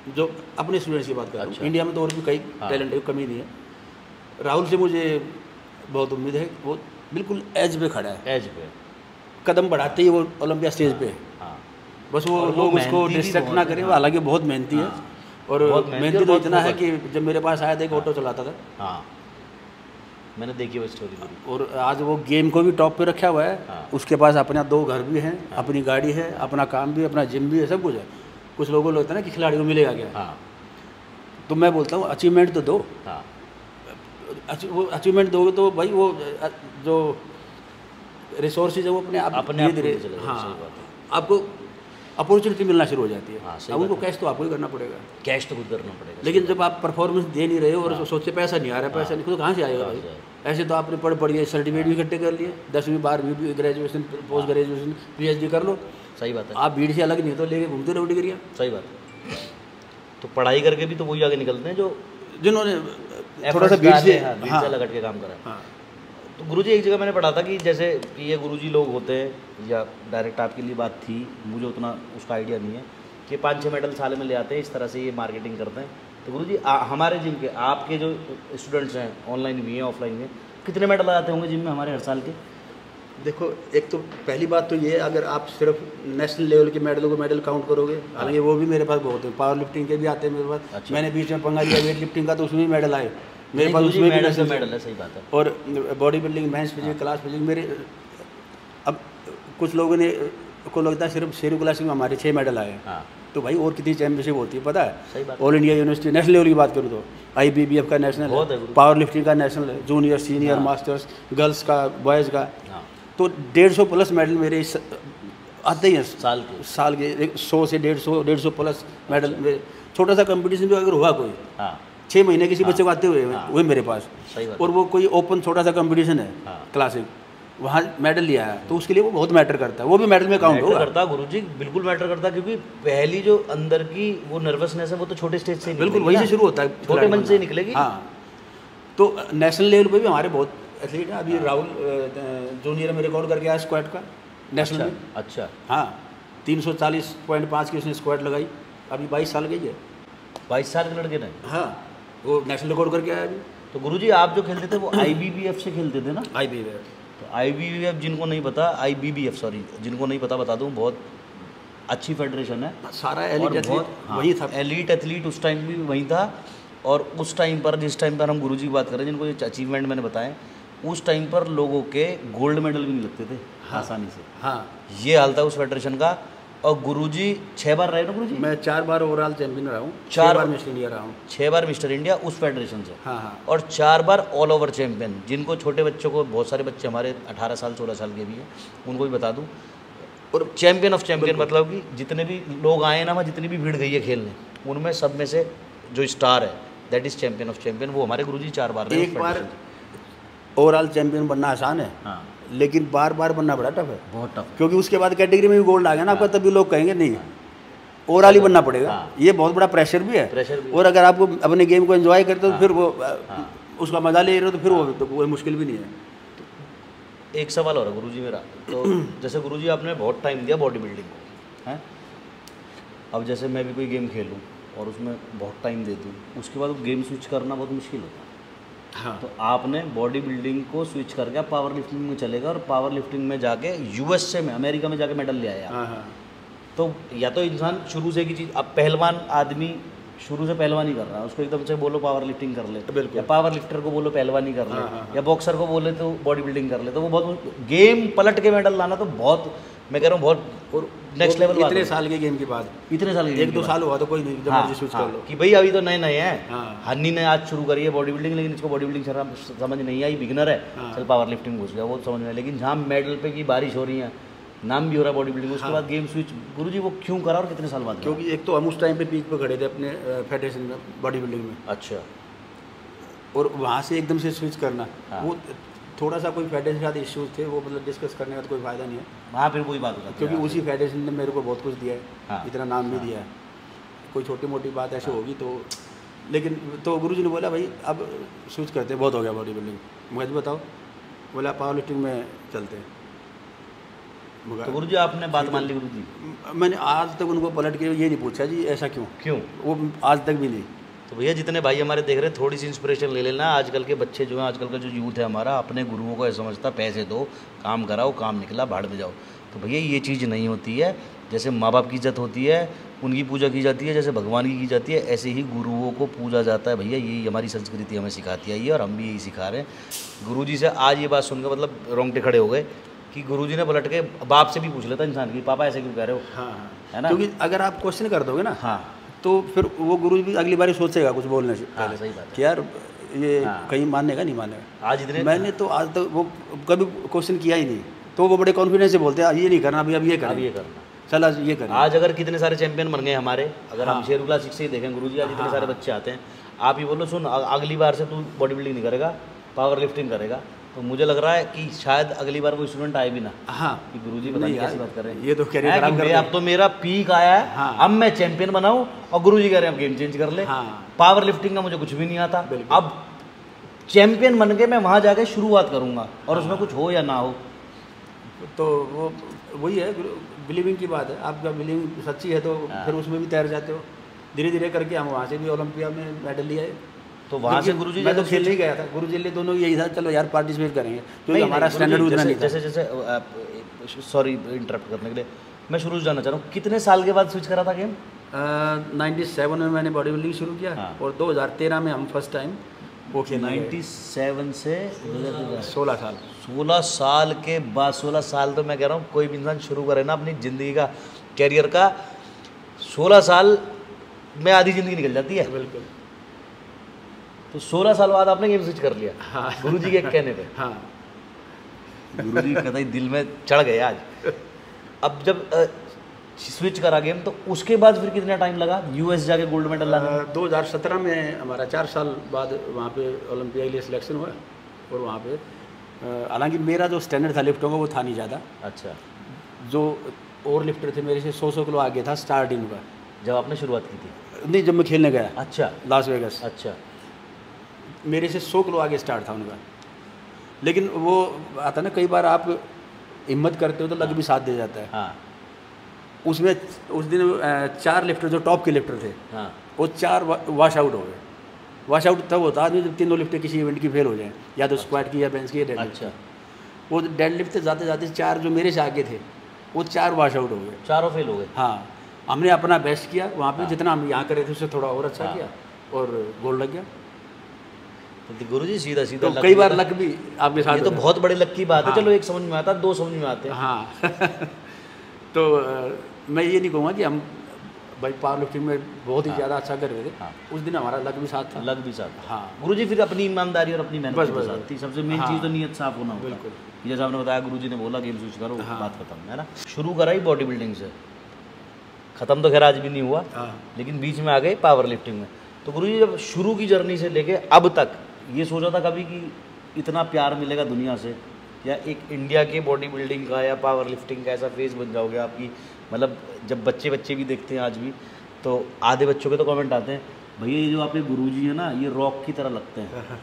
जो अपने स्टूडेंट्स की बात कर रहा हूँ। अच्छा। इंडिया में तो और भी कई हाँ। टैलेंट है, कमी नहीं है। राहुल से मुझे बहुत उम्मीद है, वो बिल्कुल एज पे खड़ा है, एज पे कदम बढ़ाते ही वो ओलंपिया स्टेज पे है। हाँ। बस वो और वो लोग उसको मेहनती भी डिस्ट्रैक्ट बहुत ना है, करें, वो हाँ। हालांकि बहुत मेहनती है। हाँ। और बहुत मेहनती मेहनती और तो बहुत इतना है फोकस। कि जब मेरे पास आया था, एक ऑटो चलाता था, हाँ, मैंने देखी वो स्टोरी पूरी। और आज वो गेम को भी टॉप पे रखा हुआ है। हाँ। उसके पास अपना दो घर भी हैं, अपनी गाड़ी है, अपना काम भी, अपना जिम भी है, सब कुछ है। कुछ लोगों को लगता है ना कि खिलाड़ी को मिलेगा क्या। हाँ। तो मैं बोलता हूँ अचीवमेंट तो दो। हाँ। अची- वो अचीवमेंट दोगे तो भाई वो अ, जो रिसोर्सेज है वो अपने आप अपने आप धीरे खुलते चले धीरे, जाएंगे, हाँ, सही बात है। आपको अपॉर्चुनिटी मिलना शुरू हो जाती है। हाँ, सही अब उनको बात है। कैश तो आपको ही करना पड़ेगा, कैश तो खुद करना पड़ेगा। लेकिन जब आप परफॉर्मेंस दे नहीं रहे हो और हाँ। सोचते पैसा नहीं आ रहा है, पैसा हाँ। नहीं, तो कहाँ से आएगा कहाँ भाई। से ऐसे तो आपने पढ़ पढ़ के सर्टिफिकेट भी इकट्ठे कर लिए, दसवीं बारहवीं भी, ग्रेजुएशन, पोस्ट ग्रेजुएशन, पीएचडी कर लो। सही बात है। आप भीड़ से अलग नहीं तो लेके घूमते रहो डिग्रियाँ। सही बात है। तो पढ़ाई करके भी तो वही आगे निकलते हैं जो जिन्होंने थोड़ा सा भीड़ से, भीड़ हाँ, से लगट के काम करा है। हाँ, तो गुरुजी एक जगह मैंने पढ़ा था कि जैसे ये गुरुजी लोग होते हैं, या डायरेक्ट आपके लिए बात थी, मुझे उतना उसका आइडिया नहीं है, कि पाँच छः मेडल साल में ले आते हैं, इस तरह से ये मार्केटिंग करते हैं। तो गुरुजी आ- हमारे जिम के, आपके जो स्टूडेंट्स हैं, ऑनलाइन भी हैं ऑफलाइन में, कितने मेडल आते होंगे जिम में हमारे हर साल के? देखो, एक तो पहली बात तो ये है, अगर आप सिर्फ नेशनल लेवल के मेडलों को मेडल काउंट करोगे, हालांकि वो भी मेरे पास बहुत है, पावर लिफ्टिंग के भी आते हैं मेरे पास। अच्छा। मैंने बीच में पंगा लिया वेट लिफ्टिंग का, तो उसमें भी मेडल आए मेरे पास, गुरुजी उसमें भी मेडल से national मेडल है, सही बात है। और body building, men's physique, class physique मेरे। अब कुछ लोगों ने को लगता है सिर्फ शेरू क्लासिक में हमारे छः मेडल आए हैं। हाँ, तो भाई और कितनी चैंपियनशिप होती है पता है। सही बात। All India university national level की बात करूँ तो आई बी बी एफ का नेशनल बहुत है है, गुरु। पावर लिफ्टिंग का नेशनल है, जूनियर सीनियर हाँ। मास्टर्स, गर्ल्स का, बॉयज़ का। हाँ, तो डेढ़ सौ प्लस मेडल मेरे इस आते ही हैं साल के। साल के, एक सौ से डेढ़ सौ डेढ़ सौ प्लस मेडल मेरे। छोटा सा कंपटीशन भी अगर हुआ कोई, हाँ, छः महीने किसी बच्चे को आते हुए हाँ। हुए मेरे पास, सही बात। और वो कोई ओपन छोटा सा कंपटीशन है हाँ। क्लासिक, वहाँ मेडल लिया है, तो उसके लिए वो बहुत मैटर करता है, वो भी मेडल में काउंट मैटर होगा। करता है गुरुजी, बिल्कुल मैटर करता है, क्योंकि पहली जो अंदर की वो नर्वसनेस है वो तो छोटे स्टेज से ही बिल्कुल निकलेगी वहीं से ना। शुरू होता है, छोटे खिलाड़ी मंच से ही बनना। निकलेगी। हाँ, तो नेशनल लेवल पे भी हमारे बहुत एथलीट हैं। अभी राहुल जूनियर में रिकॉर्ड करके आया स्क्वाड का नेशनल अच्छा, में। अच्छा, हाँ, तीन सौ चालीस पॉइंट पाँच की उसने स्क्वाड लगाई, अभी बाईस साल की है। बाईस साल के लड़के ने। हाँ, वो नेशनल रिकॉर्ड करके आया अभी। तो गुरुजी आप जो खेलते थे वो आई बी बी एफ से खेलते थे ना? आई बी वे तो आई बी बी एफ जिनको नहीं पता, I B B F sorry, जिनको नहीं पता बता दूं, बहुत अच्छी फेडरेशन है। सारा और एलीट एथलीट बहुत वही था। एलीट एथलीट उस टाइम भी वहीं था। और उस टाइम पर, जिस टाइम पर हम गुरुजी की बात कर रहे हैं, जिनको ये अचीवमेंट मैंने बताए, उस टाइम पर लोगों के गोल्ड मेडल भी नहीं लगते थे हाँ। आसानी से। हाँ, ये हाल था उस फेडरेशन का। और गुरुजी छः बार रहे ना गुरुजी? मैं चार बार ओवरऑल चैंपियन रहा हूँ, चार चार बार मिस्टर इंडिया रहा हूँ। छः बार मिस्टर इंडिया उस फेडरेशन से। हाँ हाँ, और चार बार ऑल ओवर चैंपियन, जिनको छोटे बच्चों को, बहुत सारे बच्चे हमारे अठारह साल सोलह साल के भी हैं, उनको भी बता दूं। और चैंपियन ऑफ चैंपियन मतलब कि जितने भी लोग आए ना, वहाँ जितनी भी भीड़ गई है खेलने, उनमें सब में से जो स्टार है that is champion of champion, वो हमारे गुरुजी चार बार रहे। एक बार ओवरऑल चैंपियन बनना आसान है, हाँ, लेकिन बार बार बनना बड़ा टफ है, बहुत टफ। क्योंकि उसके बाद कैटेगरी में भी गोल्ड आ गया ना आपका, तभी लोग कहेंगे नहीं ओवरऑल ही बनना पड़ेगा। हाँ। ये बहुत बड़ा प्रेशर भी है। प्रेशर भी। और अगर आपको अपने गेम को एंजॉय करते हो तो हाँ। फिर वो हाँ। उसका मजा ले रहे हो तो फिर वो तो कोई मुश्किल भी नहीं है। एक सवाल और है गुरुजी मेरा, तो जैसे गुरुजी आपने बहुत टाइम दिया बॉडी बिल्डिंग को, हैं? अब जैसे मैं भी कोई गेम खेलूँ और उसमें बहुत टाइम दे दूँ, उसके बाद गेम स्विच करना बहुत मुश्किल होता है। हाँ, तो आपने बॉडी बिल्डिंग को स्विच करके पावर लिफ्टिंग में चलेगा, और पावर लिफ्टिंग में जाके यूएसए में, अमेरिका में जाके मेडल ले आया। हाँ, हाँ, तो या तो इंसान शुरू से की चीज़, अब पहलवान आदमी शुरू से पहलवानी कर रहा है, उसको एकदम से बोलो पावर लिफ्टिंग कर ले, बिल्कुल। या पावर लिफ्टर को बोलो पहलवानी कर ले, हाँ, हाँ, हाँ। या बॉक्सर को बोले तो बॉडी बिल्डिंग कर ले, तो वो बहुत गेम पलट के मेडल लाना तो बहुत, मैं कह रहा हूँ बहुत और नेक्स्ट लेवल बात इतने है। साल के गेम के बाद, इतने साल की एक दो बात। साल हुआ तो कोई नहीं, जब हाँ, मर्जी स्विच हाँ, कर लो। कि भाई अभी तो नए नए हैं। हाँ। हन्नी ने आज शुरू करी है बॉडी बिल्डिंग, लेकिन इसको बॉडी बिल्डिंग समझ नहीं आई, बिगनर है, हाँ। चल पावर लिफ्टिंग घुस गया, वो समझ में आया। लेकिन जहाँ मेडल पे की बारिश हो रही है, नाम भी हो रहा है बॉडी बिल्डिंग, उसके हाँ। बाद गेम स्विच गुरुजी वो क्यों करा और कितने साल बाद करा? क्योंकि एक तो हम उस टाइम पे पीक पे खड़े थे अपने फेडरेशन में, बॉडी बिल्डिंग में, अच्छा, और वहाँ से एकदम से स्विच करना, हाँ। वो थोड़ा सा कोई फेडरेशन के साथ इश्यूज थे, वो मतलब डिस्कस करने का तो कोई फ़ायदा नहीं है, वहाँ फिर वही बात हो जाती है। क्योंकि उसी फेडरेशन ने मेरे को बहुत कुछ दिया है, हाँ। इतना नाम भी दिया है। कोई छोटी मोटी बात ऐसे होगी तो, लेकिन तो गुरुजी ने बोला भाई अब स्विच करते हैं, बहुत हो गया बॉडी बिल्डिंग, मुझे बताओ, बोला पावर लिफ्टिंग में चलते हैं। तो गुरु जी आपने बात मान ली गुरु जी? मैंने आज तक उनको पलट के ये नहीं पूछा जी ऐसा क्यों क्यों, वो आज तक भी नहीं। तो भैया जितने भाई हमारे देख रहे हैं थोड़ी सी इंस्पिरेशन ले लेना। आजकल के बच्चे जो हैं, आजकल का जो यूथ है हमारा, अपने गुरुओं को ऐसा समझता पैसे दो, काम कराओ, काम निकला भाड़ में जाओ। तो भैया ये चीज़ नहीं होती है। जैसे माँ बाप की इज्जत होती है, उनकी पूजा की जाती है, जैसे भगवान की की जाती है, ऐसे ही गुरुओं को पूजा जाता है। भैया यही हमारी संस्कृति हमें सिखाती है ये, और हम भी यही सिखा रहे हैं। गुरुजी से आज ये बात सुनकर मतलब रोंगटे खड़े हो गए कि गुरुजी ने पलट के बाप से भी पूछ लेता इंसान की, पापा ऐसे क्यों कह रहे हो। हाँ, है ना, क्योंकि अगर आप क्वेश्चन कर दोगे ना, हाँ, तो फिर वो गुरु भी अगली बार सोचेगा कुछ बोलने से हाँ, सही बात है कि यार ये हाँ। कहीं मानेगा नहीं मानेगा। आज इतने मैंने तो आज तक वो कभी क्वेश्चन किया ही नहीं, तो वो बड़े कॉन्फिडेंस से बोलते हैं ये नहीं करना अभी, अब ये अब करना, ये करना। चल आज ये करना। आज अगर कितने सारे चैंपियन बन गए हमारे, अगर हम हाँ। शेरू क्लास सिक्स से ही देखें गुरुजी, आज इतने हाँ, सारे हाँ। बच्चे आते हैं, आप ही बोलो सुन अ- अगली बार से तू बॉडी बिल्डिंग नहीं करेगा, पावर लिफ्टिंग करेगा। तो मुझे लग रहा है कि शायद अगली बार वो स्टूडेंट आए भी ना हाँ कि गुरुजी पता नहीं कैसी बात कर रहे हैं, ये तो करियर है कि खराब कर मैं- रहे अब तो मेरा पीक आया है, हाँ। अब मैं चैंपियन बनाऊं, और गुरुजी कह रहे हैं अब गेम चेंज कर ले। हाँ। पावर लिफ्टिंग का मुझे कुछ भी नहीं आता, बिल्कुल। अब चैंपियन बन के मैं वहां जाके शुरुआत करूंगा, और उसमें कुछ हो या ना हो। तो वो वही है, बिलीविंग की बात है। आपका बिलीविंग सच्ची है तो हाँ। फिर उसमें भी तैर जाते हो। धीरे धीरे करके हम वहाँ से भी ओलंपिया में मेडल लिए। तो वहां से लेकिन गुरुजी मैं तो जैसे खेलने ही गया था, गुरुजी लिए दोनों यही था, चलो यार पार्टिसिपेट करेंगे, क्योंकि नहीं, हमारा नहीं, स्टैंडर्ड गुरुजी, उतना नहीं जैसे था। जैसे जैसे सॉरी इंटरप्ट करने के लिए, मैं शुरू से जानना चाह रहा हूँ कितने साल के बाद स्विच करा था गेम? नाइन्टी सेवन में मैंने बॉडी बिल्डिंग शुरू किया, हाँ। और दो हज़ार तेरह में हम फर्स्ट टाइम वो खेलने गए। नाइन्टी सेवन से सोलह साल सोलह साल के बाद, सोलह साल तो मैं कह रहा हूँ कोई भी इंसान शुरू करे ना अपनी ज़िंदगी का, कैरियर का, सोलह साल में आधी ज़िंदगी निकल जाती है। बिल्कुल। तो सोलह साल बाद आपने गेम स्विच कर लिया हाँ। गुरुजी के कहने पे। हाँ, गुरुजी कतई दिल में चढ़ गए आज। अब जब अ, स्विच करा गेम, तो उसके बाद फिर कितना टाइम लगा यूएस जाके गोल्ड मेडल लाने में? दो हज़ार सत्रह में हमारा चार साल बाद वहाँ पे ओलंपिया के लिए सिलेक्शन हुआ, और वहाँ पे अ, हालांकि मेरा जो स्टैंडर्ड था लिफ्टों का वो था नहीं ज़्यादा। अच्छा, जो और लिफ्टर थे मेरे से सौ सौ किलो आगे था स्टार्टिंग का, जब आपने शुरुआत की थी? नहीं जब मैं खेलने गया अच्छा लास वेगस, अच्छा मेरे से सौ किलो आगे स्टार्ट था उनका। लेकिन वो आता ना, कई बार आप हिम्मत करते हो तो लग भी साथ दे जाता है। हाँ उसमें उस दिन अ, चार लिफ्टर जो टॉप के लिफ्टर थे, हाँ वो चार वॉश आउट हो गए। वॉश आउट तब होता है जब तीनों लिफ्टें किसी इवेंट की फेल हो जाएं, या तो स्क्वाट की या बेंच की या डेड लिफ्ट। अच्छा, वो डेड लिफ्ट से जाते जाते चार जो मेरे से आगे थे वो चार वॉश आउट हो गए। चारों फेल हो गए। हाँ, हमने अपना बेस्ट किया वहाँ पे, हाँ। जितना हम यहाँ करे थे उससे थोड़ा और अच्छा हाँ। किया, और गोल्ड लग गया। तो गुरुजी सीधा सीधा तो कई बार लक भी आपके साथ ये तो होता है। बहुत बड़े लक की बात है। हाँ। चलो एक समझ में आता है, दो समझ में आते हैं। हाँ तो अ, मैं ये नहीं कहूँगा कि हम भाई पावर लिफ्टिंग में बहुत ही हाँ। ज़्यादा अच्छा कर रहे थे। हाँ। उस दिन हमारा लक भी साथ था। लग भी साथ। हाँ। गुरुजी फिर अपनी ईमानदारी और अपनी मेहनत बस, के बस, साथ बस। थी। सबसे मेन हाँ। चीज़ तो नीयत साफ होना होता है। बिल्कुल। जैसे आपने बताया गुरुजी ने बोला गेम स्विच करो, हाँ। बात खत्म है ना। शुरू करा ही बॉडी बिल्डिंग से, खत्म तो खैर आज भी नहीं हुआ, हाँ। लेकिन बीच में आ गए पावर लिफ्टिंग में। तो गुरुजी जब शुरू की जर्नी से लेके अब तक ये सोचा था कभी कि इतना प्यार मिलेगा दुनिया से, या एक इंडिया के बॉडी बिल्डिंग का या पावर लिफ्टिंग का ऐसा फेस बन जाओगे आपकी? मतलब जब बच्चे बच्चे भी देखते हैं आज भी, तो आधे बच्चों के तो कमेंट आते हैं भैया ये जो आपके गुरुजी है ना ये रॉक की तरह लगते हैं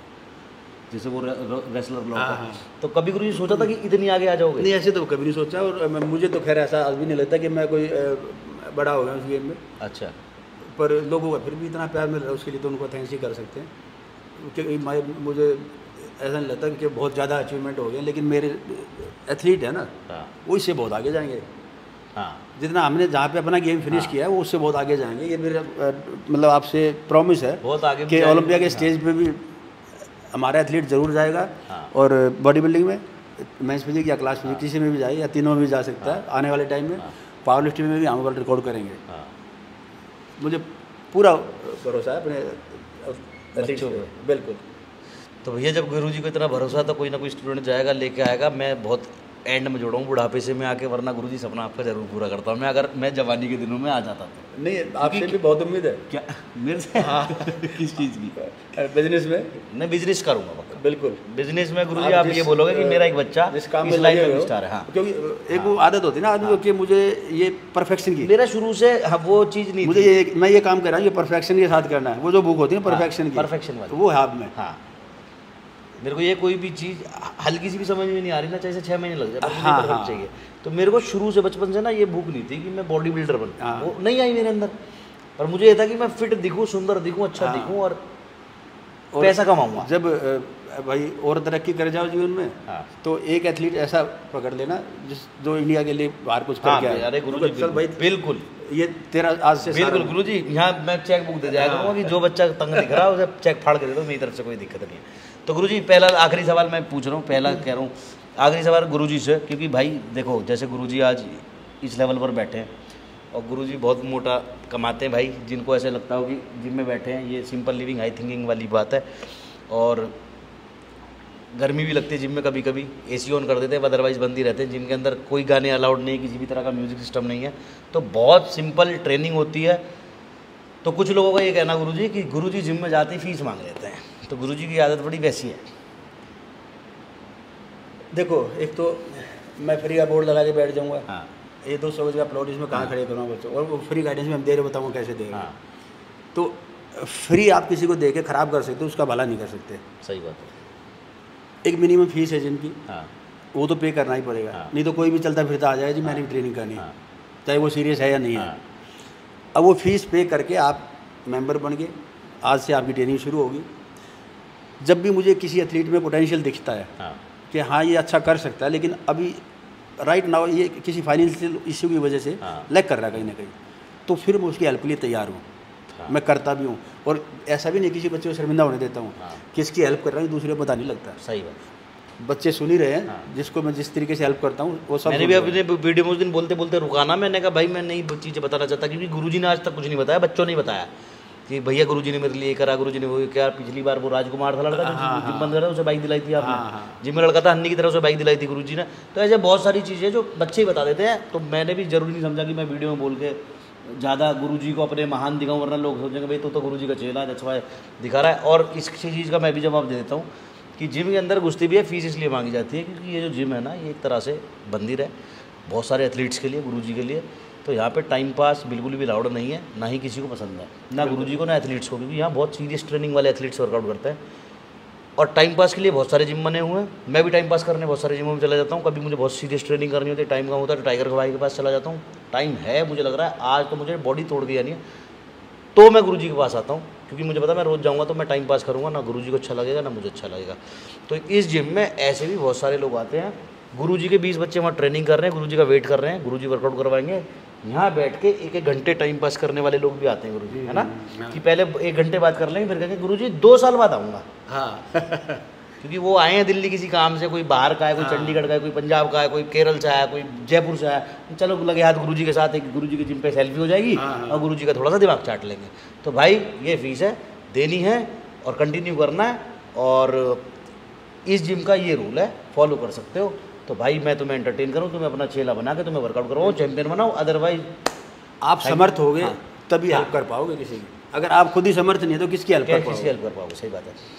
जैसे वो रेसलर ब्लॉक हाँ, है। हाँ। तो कभी गुरुजी सोचा था कि इतनी आगे आ जाओगे? नहीं, ऐसे तो कभी नहीं सोचा, और मैं- मुझे तो खैर ऐसा आज भी नहीं लगता कि मैं कोई अ, बड़ा हो गया उस गेम में। अच्छा, पर लोगों का फिर भी इतना प्यार मिल रहा है, उसके लिए तो उनको थैंक्स ही कर सकते हैं। क्योंकि मैं मुझे ऐसा नहीं लगता कि बहुत ज़्यादा अचीवमेंट हो गए, लेकिन मेरे एथलीट है ना, हाँ वो इससे बहुत आगे जाएंगे। हाँ जितना हमने जहाँ पे अपना गेम फिनिश हाँ। किया है वो उससे बहुत आगे जाएंगे। ये मेरा अ, मतलब आपसे प्रॉमिस है बहुत आगे भी कि जाएंगे। ओलंपिया के हाँ। स्टेज पे भी हमारा एथलीट ज़रूर जाएगा। हाँ। और बॉडी बिल्डिंग में मेंस फिजिक या क्लास फिजिक हाँ। किसी में भी जाए, या तीनों में भी जा सकता है आने वाले टाइम में। हाँ। पावर लिफ्टिंग में भी हम वर्ल्ड रिकॉर्ड करेंगे। हाँ मुझे पूरा भरोसा है अपने एथलीट्स बच्चों पे। पे। बिल्कुल। तो भैया जब गुरुजी को इतना भरोसा था कोई ना कोई स्टूडेंट जाएगा लेके आएगा, मैं बहुत एंड में जोड़ा हूँ बुढ़ापे से मैं आके, वरना गुरुजी सपना आपका जरूर पूरा करता हूँ मैं, अगर मैं जवानी के दिनों में आ जाता तो। नहीं, आपसे भी बहुत उम्मीद है। क्या मेरे से? हाँ किस चीज़ की? बिजनेस में मैं बिजनेस करूँगा पक्का। बिल्कुल। बिजनेस में गुरुजी आप आप जिस, ये बोलोगे कि मेरा एक बच्चा जिस काम इस में लाइन लगे में हुए भी हो, स्टार है। हाँ, क्योंकि एक वो आदत होती है ना आदमी को कि मुझे ये परफेक्शन की, मेरा शुरू से हाँ, वो चीज़ नहीं मुझे थी। ये मैं ये काम कर रहा हूँ ये परफेक्शन के साथ करना है। वो जो बुक होती है परफेक्शन की, परफेक्शन वाली। वो है आप में। हाँ मेरे को ये कोई भी चीज़ हल्की सी भी समझ में नहीं आ रही ना, चाहे से छः महीने लग जाए, मुझे हाँ, परफेक्ट हाँ। चाहिए। तो मेरे को शुरू से बचपन से ना ये भूख नहीं थी कि मैं बॉडी बिल्डर बनूँ, हाँ। वो नहीं आई मेरे अंदर। पर मुझे ये था कि मैं फिट दिखूँ, सुंदर दिखूँ, अच्छा हाँ। दिखूँ और, और पैसा कमाऊँगा। जब अ, भाई और तरक्की कर जाओ जीवन में, हाँ। तो एक एथलीट ऐसा पकड़ लेना जिस जो इंडिया के लिए बाहर कुछ हाँ, करके आए। अरे गुरुजी चल भाई, बिल्कुल ये तेरा आज से बिल्कुल सारा- गुरुजी, यहाँ मैं चेक बुक दे जाया करूँगा कि जो बच्चा तंग दिख रहा है उसे चेक फाड़ के दे दो, मेरी तरफ से कोई दिक्कत नहीं है। तो गुरुजी पहला आखिरी सवाल मैं पूछ रहा हूँ, पहला कह रहा हूँ आखिरी सवाल गुरुजी से, क्योंकि भाई देखो जैसे गुरुजी आज इस लेवल पर बैठे हैं और गुरुजी बहुत मोटा कमाते हैं भाई, जिनको ऐसे लगता हो कि जिम में बैठे हैं, ये सिंपल लिविंग हाई थिंकिंग वाली बात है। और गर्मी भी लगती है जिम में, कभी कभी एसी ऑन कर देते हैं, अदरवाइज बंद ही रहते हैं। जिम के अंदर कोई गाने अलाउड नहीं है, किसी भी तरह का म्यूज़िक सिस्टम नहीं है, तो बहुत सिंपल ट्रेनिंग होती है। तो कुछ लोगों का ये कहना गुरुजी कि गुरुजी जिम में जाते ही फीस मांग लेते हैं, तो गुरुजी की आदत बड़ी वैसी है। देखो, एक तो मैं फ्री का बोर्ड लगा के बैठ जाऊँगा, हाँ ये दो सौ का प्लॉट इसमें कहाँ हाँ। खड़े करूँगा बच्चों, और वो फ्री गाइडेंस में हम दे रहे बताऊँगा कैसे दे रहे हैं। हाँ तो फ्री आप किसी को दे के ख़राब कर सकते हो, उसका भला नहीं कर सकते। सही बात है। एक मिनिमम फीस है जिनकी, हाँ वो तो पे करना ही पड़ेगा। हाँ। नहीं तो कोई भी चलता फिरता आ जाए जी मैंने भी ट्रेनिंग करनी है, हाँ चाहे वो सीरियस है या नहीं है। हाँ अब वो फीस पे करके आप मेंबर बन गए, आज से आपकी ट्रेनिंग शुरू होगी। जब भी मुझे किसी एथलीट में पोटेंशियल दिखता है हाँ कि हाँ ये अच्छा कर सकता है, लेकिन अभी राइट नाउ ये किसी फाइनेंशियल इश्यू की वजह से हाँ। लैग कर रहा है कहीं ना कहीं, तो फिर मैं उसकी हेल्प के लिए तैयार हूँ। हाँ। मैं करता भी हूँ, और ऐसा भी नहीं किसी बच्चे को शर्मिंदा होने देता हूँ। हाँ। किसकी हेल्प कर रहा हूँ दूसरे को पता नहीं लगता। सही बात। बच्चे सुन ही रहे हैं, हाँ। जिसको मैं जिस तरीके से हेल्प करता हूँ वो सब मैंने सुन भी रहे हैं। अपने वीडियो में उस दिन बोलते बोलते रुकाना, मैंने कहा भाई मैं नई चीज़ें बताना चाहता, क्योंकि गुरुजी ने आज तक कुछ नहीं बताया, बच्चों ने बताया कि भैया गुरुजी ने मेरे लिए करा, गुरुजी ने वो क्या। पिछली बार वो राजकुमार था लड़का जो हाँ, जिम हाँ। बंद कर रहा, उसे बाइक दिलाई थी हाँ, आपने। हाँ। जिम में लड़का था हन्नी की तरह, उसे बाइक दिलाई थी गुरुजी ने। तो ऐसे बहुत सारी चीज़ें जो बच्चे ही बता देते हैं, तो मैंने भी जरूरी नहीं समझा कि मैं वीडियो में बोल के ज़्यादा गुरुजी को अपने महान दिखाऊं, वरना लोग सोचेंगे भाई तो तो गुरुजी का चेला है, अच्छा दिखा रहा है। और इस चीज़ का मैं भी जवाब दे देता हूँ कि जिम के अंदर घुसती भी है, फीस इसलिए मांगी जाती है क्योंकि ये जो जिम है ना, ये एक तरह से मंदिर है बहुत सारे एथलीट्स के लिए, गुरुजी के लिए। तो यहाँ पे टाइम पास बिल्कुल भी अलाउड नहीं है, ना ही किसी को पसंद है, ना गुरुजी को ना एथलीट्स को, क्योंकि यहाँ बहुत सीरियस ट्रेनिंग वाले एथलीट्स वर्कआउट करते हैं। और टाइम पास के लिए बहुत सारे जिम बने हुए हैं, मैं भी टाइम पास करने बहुत सारे जिमों में चला जाता हूँ। कभी मुझे बहुत सीरियस ट्रेनिंग करनी होती है, टाइम कम होता है, तो टाइगर भाई के पास चला जाता हूँ। टाइम है, मुझे लग रहा है आज तो मुझे बॉडी तोड़ दी जानी है, तो मैं गुरुजी के पास आता हूँ, क्योंकि मुझे पता है मैं रोज़ जाऊँगा तो मैं टाइम पास करूँगा, ना गुरुजी को अच्छा लगेगा ना मुझे अच्छा लगेगा। तो इस जिम में ऐसे भी बहुत सारे लोग आते हैं, गुरुजी के बीस बच्चे वहाँ ट्रेनिंग कर रहे हैं, गुरुजी का वेट कर रहे हैं, गुरुजी वर्कआउट करवाएंगे। यहाँ बैठ के एक एक घंटे टाइम पास करने वाले लोग भी आते हैं गुरुजी, है ना, कि पहले एक घंटे बाद कर लेंगे, फिर कहेंगे गुरुजी दो साल बाद आऊँगा। हाँ क्योंकि वो आए हैं दिल्ली किसी काम से, कोई बाहर का है, कोई हाँ। चंडीगढ़ का है, कोई पंजाब का है, कोई केरल से आया, कोई जयपुर से आया, चलो लगे हाथ गुरुजी के साथ, एक गुरुजी के जिम पे सेल्फी हो जाएगी हाँ, हाँ। और गुरुजी का थोड़ा सा दिमाग चाट लेंगे। तो भाई ये फीस है, देनी है और कंटिन्यू करना है, और इस जिम का ये रूल है, फॉलो कर सकते हो। तो भाई मैं तुम्हें एंटरटेन करूँ, तुम्हें अपना चेला बना के तुम्हें वर्कआउट करवाओ, चैंपियन बनाओ, अदरवाइज आप समर्थ होगे हाँ। तभी हाँ। हेल्प कर पाओगे किसी की। अगर आप खुद ही समर्थ नहीं है तो किसकी हेल्प कर किसी पाओगे। हेल्प कर पाओगे, सही बात है।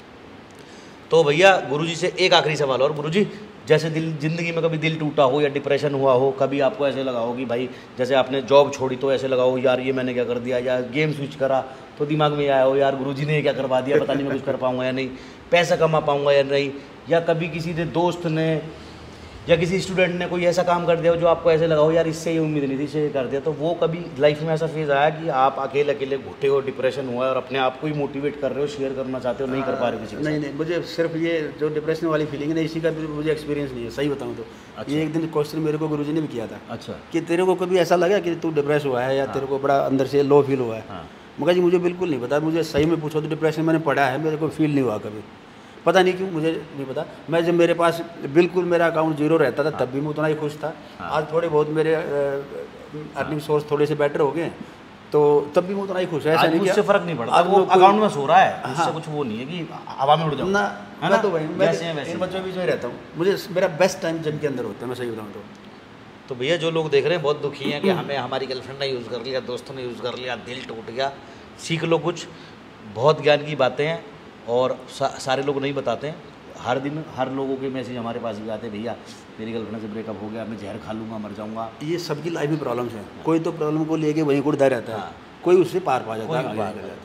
तो भैया गुरुजी से एक आखिरी सवाल और, गुरुजी जैसे दिल ज़िंदगी में कभी दिल टूटा हो या डिप्रेशन हुआ हो, कभी आपको ऐसे लगा हो कि भाई जैसे आपने जॉब छोड़ी तो ऐसे लगा हो यार ये मैंने क्या कर दिया, या गेम स्विच करा तो दिमाग में आया हो यार गुरुजी ने क्या करवा दिया, पता नहीं मैं कुछ कर पाऊंगा या नहीं, पैसा कमा पाऊंगा या नहीं, या कभी किसी ने दोस्त ने या किसी स्टूडेंट ने कोई ऐसा काम कर दिया हो जो आपको ऐसे लगा हो यार इससे ये उम्मीद नहीं थी, इससे ये कर दिया, तो वो कभी लाइफ में ऐसा फेज आया कि आप अकेले अकेले घुटे हो, डिप्रेशन हुआ है और अपने आप को ही मोटिवेट कर रहे हो, शेयर करना चाहते हो, नहीं कर पा रहे हो किसी के नहीं नहीं, मुझे सिर्फ ये जो डिप्रेशन वाली फीलिंग है ना, इसी का भी मुझे एक्सपीरियंस नहीं है, सही बताऊँ तो। अच्छा। ये एक दिन क्वेश्चन मेरे को गुरुजी ने भी किया था। अच्छा। कि तेरे को कभी ऐसा लगा कि तू डिप्रेस हुआ है या हाँ। तेरे को बड़ा अंदर से लो फील हुआ है? हाँ। मगर जी मुझे बिल्कुल नहीं पता, मुझे सही में पूछो तो डिप्रेशन मैंने पढ़ा है, मेरे को फील नहीं हुआ कभी, पता नहीं क्यों, मुझे नहीं पता। मैं जब मेरे पास बिल्कुल मेरा अकाउंट जीरो रहता था, तब भी मैं उतना ही खुश था। हाँ। आज थोड़े बहुत मेरे अर्निंग सोर्स थोड़े से बेटर हो गए, तो तब भी मैं उतना ही खुश है। ऐसा आज नहीं मुझसे कि फर्क नहीं पड़ता, आज वो मैं कोई- अकाउंट में सो रहा है, उससे हाँ। कुछ वो नहीं है कि हवा में उड़ जाओ ना, है मैं तो भाई मैं वैसे हैं वैसे इन हैं। बच्चों के बीच में रहता हूँ, मुझे मेरा बेस्ट टाइम जिम के अंदर होता है, मैं सही बताऊँ तो। तो भैया जो लोग देख रहे हैं बहुत दुखी हैं कि हमें हमारी गर्लफ्रेंड ने यूज़ कर लिया, दोस्तों ने यूज़ कर लिया, दिल टूट गया। सीख लो कुछ, बहुत ज्ञान की बातें हैं और सा, सारे लोग नहीं बताते हैं। हर दिन हर लोगों के मैसेज हमारे पास भी आते हैं, भैया मेरी गर्लफ्रेंड से ब्रेकअप हो गया, मैं जहर खा लूँगा, मर जाऊँगा। ये सबकी लाइफ में प्रॉब्लम्स हैं, कोई तो प्रॉब्लम को लेके वहीं कुड़ता रहता है, हाँ। कोई उससे पार पा जाता कोई है, आगे बात निकल नहीं। जाता है।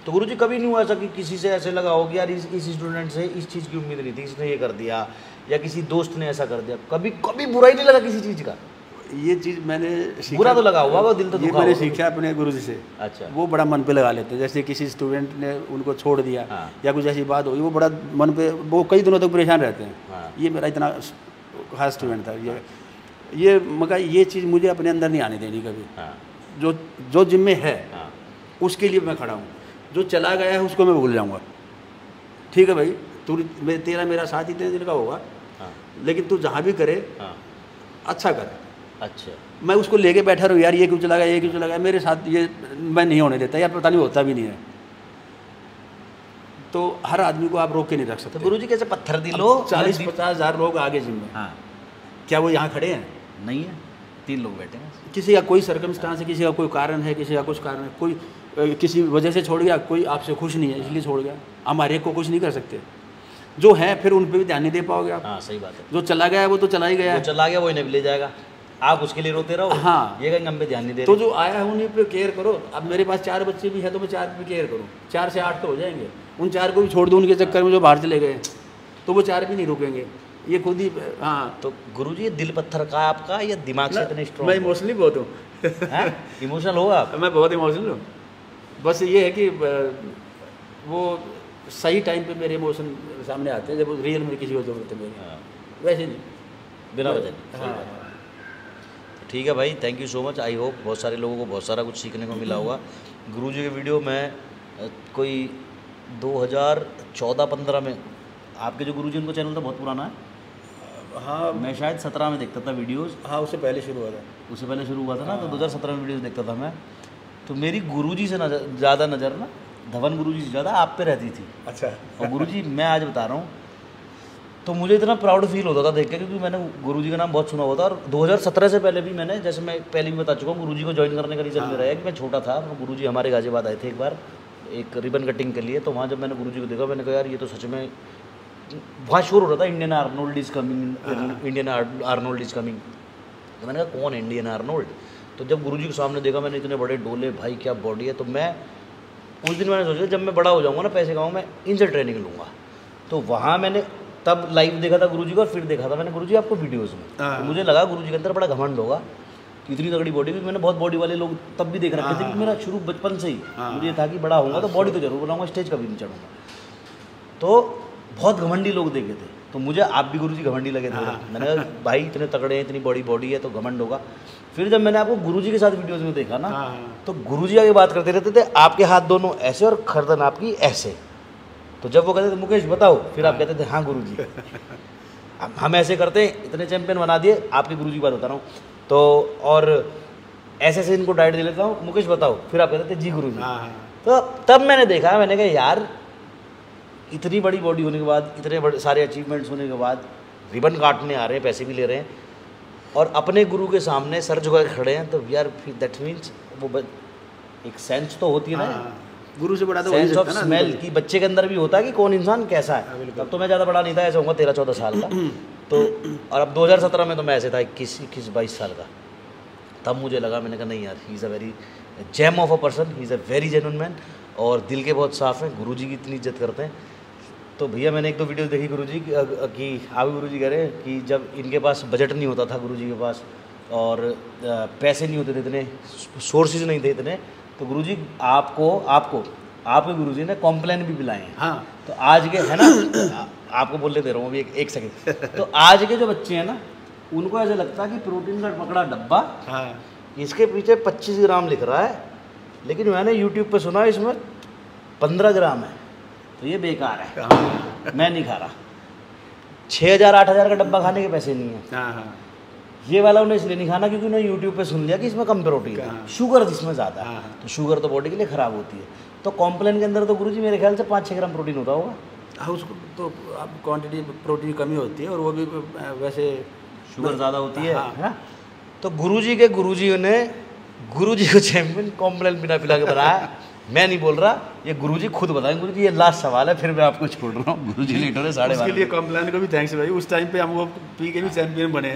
तो गुरुजी कभी नहीं हुआ ऐसा कि किसी से ऐसे लगा हो कि यार इस इस स्टूडेंट से इस चीज़ की उम्मीद नहीं थी, इसने ये कर दिया, या किसी दोस्त ने ऐसा कर दिया, कभी कभी बुरा ही नहीं लगा किसी चीज़ का? ये चीज़ मैंने बुरा तो लगा हुआ, वो दिल तो दुखा मैंने होगा। सीखा अपने गुरुजी से। अच्छा। वो बड़ा मन पे लगा लेते हैं, जैसे किसी स्टूडेंट ने उनको छोड़ दिया, हाँ। या कुछ ऐसी बात हुई, वो बड़ा मन पे, वो कई दिनों तक परेशान रहते हैं। हाँ। ये मेरा इतना खास स्टूडेंट था, ये ये मगर ये चीज़ मुझे अपने अंदर नहीं आने देनी कभी। हाँ। जो जो जिम्मे है हाँ। उसके लिए मैं खड़ा हूँ, जो चला गया है उसको मैं भूल जाऊँगा। ठीक है भाई, तू तेरा मेरा साथ इतने दिन का होगा, हाँ। लेकिन तू जहाँ भी करे हाँ। अच्छा कर। अच्छा। मैं उसको लेके बैठा रहूँ यार, ये क्यों चला गया, ये क्यों चला गया, मेरे साथ ये मैं नहीं होने देता, यार पता नहीं होता भी नहीं है। तो हर आदमी को आप रोक के नहीं रख सकते। तो गुरुजी कैसे पत्थर दिलो चालीस पचास हज़ार लोग आगे जिम में, हाँ, क्या वो यहाँ खड़े हैं? नहीं है, तीन लोग बैठे हैं। किसी का कोई सर्कमस्टांस है, किसी का कोई कारण है, किसी का कुछ कारण है, कोई अ, किसी वजह से छोड़ गया, कोई आपसे खुश नहीं है इसलिए छोड़ गया। हम हर एक को कुछ नहीं कर सकते। जो है फिर उन पर भी ध्यान नहीं दे पाओगे आप। हाँ सही बात है। जो चला गया है वो तो चला ही गया वो है। चला गया, वो इन्हें भी ले जाएगा, आप उसके लिए रोते रहो। हाँ। ये कहीं हम पे ध्यान नहीं दे तो रहे। जो आया है उन्हीं पे केयर करो। अब मेरे पास चार बच्चे भी हैं तो मैं चार पे केयर करूँ, चार से आठ तो हो जाएंगे। उन चार को भी छोड़ दूँ उनके चक्कर में जो बाहर चले गए, तो वो चार भी नहीं रुकेंगे, ये खुद ही। हाँ। तो गुरुजी ये दिल पत्थर का है आपका, या दिमाग से इतने स्ट्रॉन्ग? मैं इमोशनली बहुत हूँ। इमोशनल हो आप? मैं बहुत इमोशनल हूँ। बस ये है कि वो सही टाइम पे मेरे इमोशन सामने आते हैं, जब रियल में किसी को जरूरत है मेरी। हाँ। वैसे नहीं, बिना वजह। हाँ। ठीक है भाई, thank you so much. I hope बहुत सारे लोगों को बहुत सारा कुछ सीखने को मिला होगा। गुरुजी के वीडियो में अ, कोई दो हज़ार चौदह पंद्रह में, आपके जो गुरुजी उनको चैनल तो बहुत पुराना है। हाँ। मैं शायद सत्रह में देखता था वीडियोस। हाँ, उससे पहले शुरू हुआ था। उससे पहले शुरू हुआ था ना, तो दो हज़ार सत्रह में वीडियोस देखता था मैं। तो मेरी गुरुजी से नजर ज़्यादा नज़र ना धवन गुरुजी से ज़्यादा आप पे रहती थी। अच्छा। और गुरुजी मैं आज बता रहा हूँ, तो मुझे इतना प्राउड फील होता था देख के, क्योंकि मैंने गुरुजी का नाम बहुत सुना हुआ था। और दो हज़ार सत्रह से पहले भी मैंने, जैसे मैं पहले भी बता चुका हूँ, गुरुजी को ज्वाइन करने का रीज़न मेरा है कि मैं छोटा था तो गुरुजी हमारे गाजियाबाद आए थे एक बार एक रिबन कटिंग के लिए। तो वहाँ जब मैंने गुरुजी को देखा, मैंने कहा यार ये तो सच में, वहाँ शोर हो रहा था Indian Arnold is coming, Indian Arnold is coming. तो मैंने कहा कौन है इंडियन आर्नोल्ड? तो जब गुरुजी के सामने देखा मैंने, इतने बड़े डोले, भाई क्या बॉडी है। तो मैं उस दिन मैंने सोचा जब मैं बड़ा हो जाऊँगा ना, पैसे कमाऊँ, मैं इनसे ट्रेनिंग लूँगा। तो वहाँ मैंने तब लाइव देखा था गुरुजी को, और फिर देखा था मैंने गुरुजी आपको वीडियोज़ में। तो मुझे लगा गुरुजी के अंदर बड़ा घमंड होगा, इतनी तगड़ी बॉडी भी। मैंने बहुत बॉडी वाले लोग तब भी देख रखे थे, कि मेरा शुरू बचपन से ही मुझे था कि बड़ा होऊंगा तो बॉडी तो जरूर बनाऊंगा, स्टेज कभी नहीं चढ़ूंगा। तो बहुत घमंडी लोग देखे थे, तो मुझे आप भी गुरुजी घमंडी लगे थे। मैंने कहा भाई इतने तगड़े हैं, इतनी बड़ी बॉडी है तो घमंड होगा। फिर जब मैंने आपको गुरुजी के साथ वीडियोज़ में देखा ना, तो गुरुजी आगे बात करते रहते थे, आपके हाथ दोनों ऐसे और गर्दन आपकी ऐसे। तो जब वो कहते थे मुकेश बताओ, फिर आप कहते थे हाँ गुरुजी। हम ऐसे करते हैं, इतने चैंपियन बना दिए, आपके गुरुजी की बात बता रहा हूँ। तो और ऐसे ऐसे इनको डाइट दे लेता हूँ, मुकेश बताओ, फिर आप कहते थे जी गुरुजी। तो तब मैंने देखा, मैंने कहा यार इतनी बड़ी बॉडी होने के बाद, इतने बड़े सारे अचीवमेंट्स होने के बाद, रिबन काटने आ रहे हैं, पैसे भी ले रहे हैं, और अपने गुरु के सामने सर झुका के खड़े हैं, तो यार फिर दैट मीन्स वो एक सेंस तो होती है ना, गुरु से बड़ा तो सेंस ऑफ स्मेल की बच्चे के अंदर भी होता है कि कौन इंसान कैसा है। तब तो मैं ज़्यादा बड़ा नहीं था, ऐसे होऊंगा तेरह चौदह साल का। तो और अब दो हज़ार सत्रह में तो मैं ऐसे था इक्कीस इक्कीस बाईस साल का। तब मुझे लगा, मैंने कहा नहीं यार, he is a very gem of a person, he is a very genuine man, और दिल के बहुत साफ़ हैं, गुरुजी की इतनी इज्जत करते हैं। तो भैया मैंने एक दो वीडियो देखी गुरुजी की, कि आप गुरुजी कह रहे हैं कि जब इनके पास बजट नहीं होता था गुरुजी के पास, और पैसे नहीं होते थे इतने, सोर्सेज नहीं थे इतने, तो गुरुजी आपको आपको आपके गुरुजी ने कॉम्प्लेन भी पिलाए हैं। हाँ। तो आज के है ना, आपको बोलने दे रहा हूँ अभी एक, एक सेकंड। तो आज के जो बच्चे हैं ना, उनको ऐसा लगता है कि प्रोटीन का पकड़ा डब्बा, हाँ, इसके पीछे पच्चीस ग्राम लिख रहा है, लेकिन मैंने यूट्यूब पे सुना इसमें पंद्रह ग्राम है, तो ये बेकार है, हाँ। मैं नहीं खा रहा। छः हज़ार आठ हज़ार का डब्बा खाने के पैसे नहीं है। हाँ हाँ। ये वाला उन्हें इसलिए नहीं खाना क्योंकि उन्हें यूट्यूब पे सुन लिया कि इसमें कम प्रोटीन है, शुगर इसमें ज़्यादा है, तो शुगर तो बॉडी के लिए ख़राब होती है। तो कॉम्प्लेन के अंदर तो गुरुजी मेरे ख्याल से पाँच छः ग्राम प्रोटीन होता होगा। हाँ, उसको तो अब क्वांटिटी प्रोटीन कमी होती है, और वो भी वैसे शुगर ज़्यादा होती है, है ना। तो गुरुजी के गुरुजी ने गुरुजी को चैंपियन कॉम्प्लेन बिना पिला के बनाया। मैं नहीं बोल रहा, ये गुरुजी खुद बताएं। गुरुजी ये लास्ट सवाल है, फिर मैं आपको छोड़ रहा हूँ। गुरुजी लेटर है साढ़े बारह। उसके लिए कॉम्प्लेन को भी थैंक्स भाई, उस टाइम पे हम वो पी के भी चैंपियन बने हैं,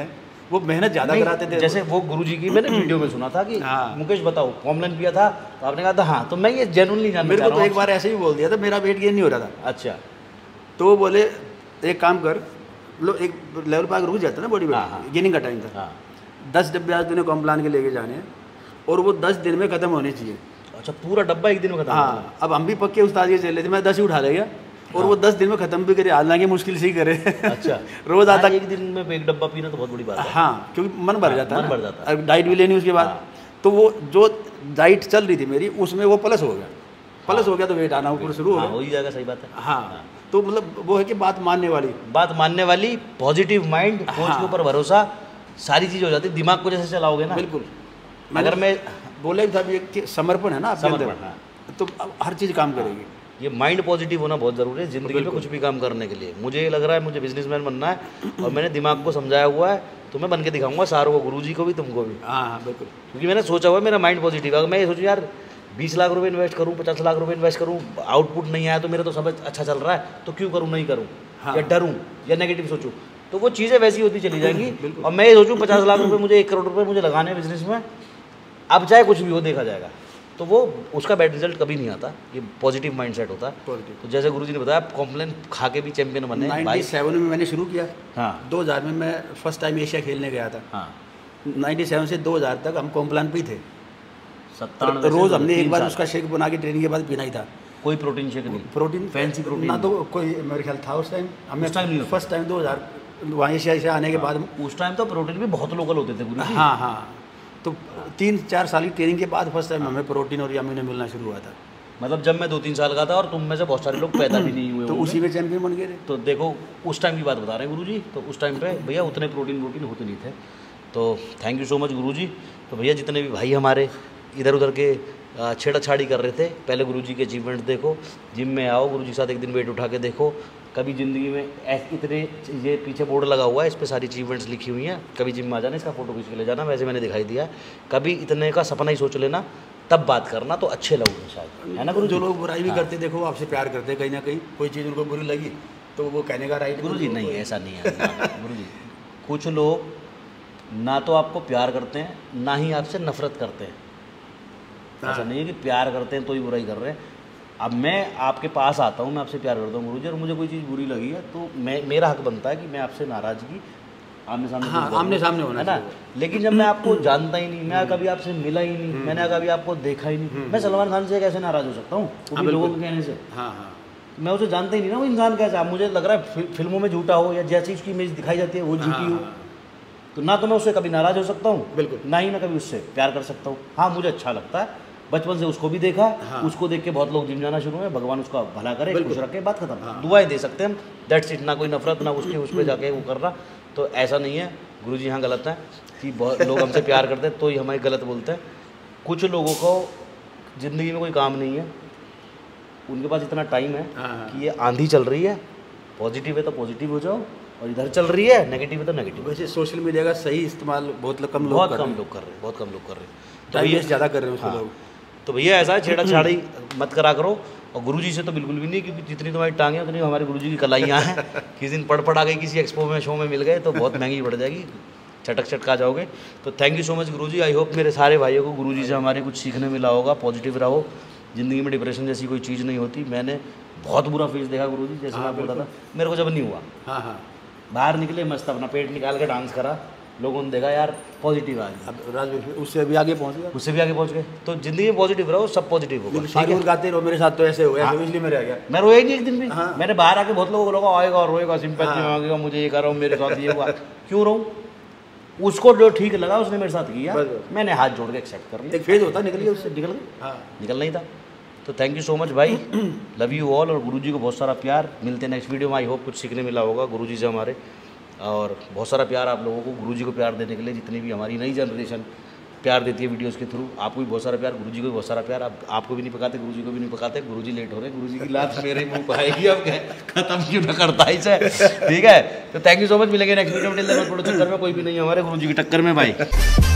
वो मेहनत ज़्यादा कराते थे। जैसे वो गुरुजी की मैंने वीडियो में सुना था कि हाँ। मुकेश बताओ कॉम्प्लेन पिया था, तो आपने कहा था हाँ, तो मैं ये जेन्युइनली जानना मेरे को तो एक बार ऐसे ही बोल दिया था, मेरा वेट गेन नहीं हो रहा था। अच्छा, तो वो बोले एक काम कर लो, एक लेवल पर रुक जाता है ना बॉडी वेट, गेनिंग का टाइम था, दस डब्बे आज तूने कॉम्प्लान के लेके जाने हैं और वो दस दिन में खत्म होने चाहिए। अच्छा, पूरा डब्बा एक दिन में खत्म? हाँ, अब हम भी पक्के उस्ताद के चले थे, मैं दस ही उठा ले गया और वो दस दिन में खत्म भी करे, हालांकि मुश्किल से ही करे। अच्छा, रोज आता एक दिन में एक डब्बा पीना तो बहुत बड़ी बात है। हाँ, क्योंकि मन भर जाता है, मन भर जाता है, डाइट भी लेनी उसके बाद। तो वो जो डाइट चल रही थी मेरी उसमें वो प्लस हो गया, प्लस हो गया तो वेट आना ऊपर शुरू हो गया। हो ही जाएगा, सही बात है। हाँ, तो मतलब वो है कि बात मानने वाली, बात मानने वाली, पॉजिटिव माइंड, कोच के ऊपर भरोसा, सारी चीज़ हो जाती है। दिमाग को जैसे चलाओगे ना, बिल्कुल। अगर मैं बोले था कि समर्पण है ना आपके अंदर, तो हर चीज़ काम करेगी। ये माइंड पॉजिटिव होना बहुत ज़रूरी है ज़िंदगी में कुछ भी काम करने के लिए। मुझे लग रहा है मुझे बिजनेसमैन बनना है और मैंने दिमाग को समझाया हुआ है, तो मैं बन के दिखाऊंगा सारों को, गुरुजी को भी, तुमको भी। हाँ हाँ बिल्कुल, क्योंकि मैंने सोचा हुआ है, मेरा माइंड पॉजिटिव है। अगर मैं ये सोचूं यार बीस लाख रुपए इन्वेस्ट करूँ, पचास लाख रुपए इन्वेस्ट करूँ, आउटपुट नहीं आया तो मेरा तो सब अच्छा चल रहा है, तो क्यों करूँ, नहीं करूँ, या डरूँ या नेगेटिव सोचूँ, तो वो चीज़ें वैसी होती चली जाएंगी। और मैं ये सोचूँ पचास लाख रुपये मुझे, एक करोड़ रुपये मुझे लगाने हैं बिजनेस में, अब चाहे कुछ भी हो देखा जाएगा, तो वो उसका बैड रिजल्ट कभी नहीं आता। ये पॉजिटिव माइंडसेट होता है। तो जैसे गुरुजी ने बताया, आप कॉम्प्लेन खा के भी चैंपियन बने। नाइन्टी सेवन में मैंने शुरू किया। हाँ, दो हज़ार में मैं फर्स्ट टाइम एशिया खेलने गया था। हाँ, नाइन्टी सेवन से दो हज़ार तक हम कॉम्प्लान पे थे। सत्तानवे रोज़ हमने एक बार उसका शेक बना के ट्रेनिंग के बाद पीना ही था। कोई प्रोटीन शेक नहीं, प्रोटीन फैंसी प्रोटीन ना, तो कोई मेरे ख्याल था उस टाइम। हमें फर्स्ट टाइम दो हज़ार वहाँ एशिया एशिया आने के बाद, उस टाइम तो प्रोटीन भी बहुत लोकल होते थे गुरुजी। हाँ हाँ, तो तीन चार साल की ट्रेनिंग के बाद फर्स्ट टाइम हमें प्रोटीन और अमीनो मिलना शुरू हुआ था। मतलब जब मैं दो तीन साल का था और तुम में से बहुत सारे लोग पैदा भी नहीं हुए, तो उसी में चैंपियन बन गए थे। तो देखो उस टाइम की बात बता रहे हैं गुरुजी, तो उस टाइम पे भैया उतने प्रोटीन प्रोटीन होते नहीं थे। तो थैंक यू सो मच गुरुजी। तो भैया जितने भी भाई हमारे इधर उधर के छेड़ाछाड़ी कर रहे थे, पहले गुरुजी के अचीवमेंट देखो, जिम में आओ, गुरुजी के साथ एक दिन वेट उठा के देखो। कभी ज़िंदगी में ऐसे इतने, ये पीछे बोर्ड लगा हुआ है, इस पर सारी अचीवमेंट्स लिखी हुई हैं, कभी जिम में आ जाना, इसका फोटो खींच के ले जाना, वैसे मैंने दिखाई दिया। कभी इतने का सपना ही सोच लेना, तब बात करना, तो अच्छे लगोगे शायद, है ना गुरु। जो लोग बुराई भी हाँ। करते देखो आपसे प्यार करते, कहीं ना कहीं कोई चीज़ उनको बुरी लगी तो वो कहने का राइट। गुरुजी नहीं, ऐसा नहीं है गुरुजी। कुछ लोग ना तो आपको प्यार करते हैं, ना ही आपसे नफरत करते हैं। हाँ। ऐसा नहीं है कि प्यार करते हैं तो ही बुराई कर रहे हैं। अब मैं आपके पास आता हूँ, मैं आपसे प्यार करता हूँ गुरुजी, और मुझे कोई चीज़ बुरी लगी है तो मैं, मेरा हक बनता है कि मैं आपसे नाराज़गी आमने सामने, हाँ, आमने सामने होना है ना। लेकिन जब मैं आपको जानता ही नहीं, मैं कभी आपसे मिला ही नहीं, मैंने कभी आपको देखा ही नहीं, मैं सलमान खान से कैसे नाराज़ हो सकता हूँ हाँ, लोगों के कहने से। हाँ हाँ, मैं उसे जानता ही नहीं ना वो इंसान कैसा। अब मुझे लग रहा है फिल्मों में झूठा हो या जैसी उसकी इमेज दिखाई जाती है वो झूठी हो, तो ना तो मैं उससे कभी नाराज़ हो सकता हूँ, बिल्कुल, ना ही मैं कभी उससे प्यार कर सकता हूँ। हाँ, मुझे अच्छा लगता है, बचपन से उसको भी देखा। हाँ। उसको देख के बहुत लोग जिम जाना शुरू हुए, भगवान उसका भला करे, खुश रखे, बात खत्म। हाँ। दुआएं दे सकते हैं हम, दैट्स इट। ना कोई नफरत, ना उसके उस पर जाके वो कर रहा, तो ऐसा नहीं है गुरुजी। यहाँ गलत है कि बहुत लोग हमसे प्यार करते हैं तो ही हमें गलत बोलते हैं। कुछ लोगों को ज़िंदगी में कोई काम नहीं है, उनके पास इतना टाइम है कि ये आंधी चल रही है, पॉजिटिव है तो पॉजिटिव हो जाओ, और इधर चल रही है नेगेटिव है तो नेगेटिव। वैसे सोशल मीडिया का सही इस्तेमाल बहुत कम लोग बहुत कम लोग कर रहे हैं, बहुत कम लोग कर रहे हैं, टाइम वेस्ट ज़्यादा कर रहे हैं उसको लोग। तो भैया ऐसा है, छेड़ाछाड़ी मत करा करो। और गुरुजी से तो बिल्कुल भी नहीं, क्योंकि जितनी तुम्हारी टांगें उतनी हमारे गुरुजी की कलाइयाँ हैं। किसी दिन पड़ पड़ आ गई किसी एक्सपो में, शो में मिल गए तो बहुत महंगी पड़ जाएगी, चटक चटका जाओगे। तो थैंक यू सो मच गुरुजी। आई होप मेरे सारे भाइयों को गुरुजी से हमारे कुछ सीखने मिला होगा। पॉजिटिव रहो, ज़िंदगी में डिप्रेशन जैसी कोई चीज़ नहीं होती। मैंने बहुत बुरा फेस देखा गुरुजी, जैसे मैं आपको बताता, मेरे को जब नहीं हुआ, हाँ हाँ, बाहर निकले मस्त अपना पेट निकाल के डांस करा, लोगों ने देखा यार पॉजिटिव आ गया, उससे भी आगे पहुंच गया, उससे भी आगे पहुंच गए। तो जिंदगी में पॉजिटिव रहो, सब पॉजिटिव होगा। शाहरुख गाते रहो, मेरे साथ तो ऐसे हो गया, इसलिए मैं रह गया, मैं रोया ही नहीं एक दिन भी। हाँ। मैंने बाहर आके बहुत लोगों को लगा आएगा और रोएगा, सिंपैथी मांगेगा, मुझे ये कर रहा हूँ, मेरे साथ ये हुआ, क्यों रहूँ? उसको जो ठीक लगा उसने मेरे साथ किया, मैंने हाथ जोड़ के एक्सेप्ट कर लिया। एक फेज होता निकल गया, उससे निकल गया। हाँ, निकलना ही था। तो थैंक यू सो मच भाई, लव यू ऑल, और गुरुजी को बहुत सारा प्यार। मिलते हैं नेक्स्ट वीडियो में। आई होप कुछ सीखने मिला होगा गुरुजी से हमारे, और बहुत सारा प्यार आप लोगों को, गुरुजी को प्यार देने के लिए, जितनी भी हमारी नई जनरेशन प्यार देती है वीडियोस के थ्रू। आपको भी बहुत सारा प्यार, गुरुजी को भी बहुत सारा प्यार। आप आपको भी नहीं पकाते, गुरुजी को भी नहीं पकाते। गुरुजी लेट हो रहे हैं, गुरुजी की लात मेरे मुंह पर आएगी, अब खत्म क्यों ना करता ही से, ठीक है। तो थैंक यू सो मच, मिलेंगे नेक्स्ट वीडियो में। टिल देन चक्कर में कोई भी नहीं है हमारे गुरुजी की टक्कर में भाई।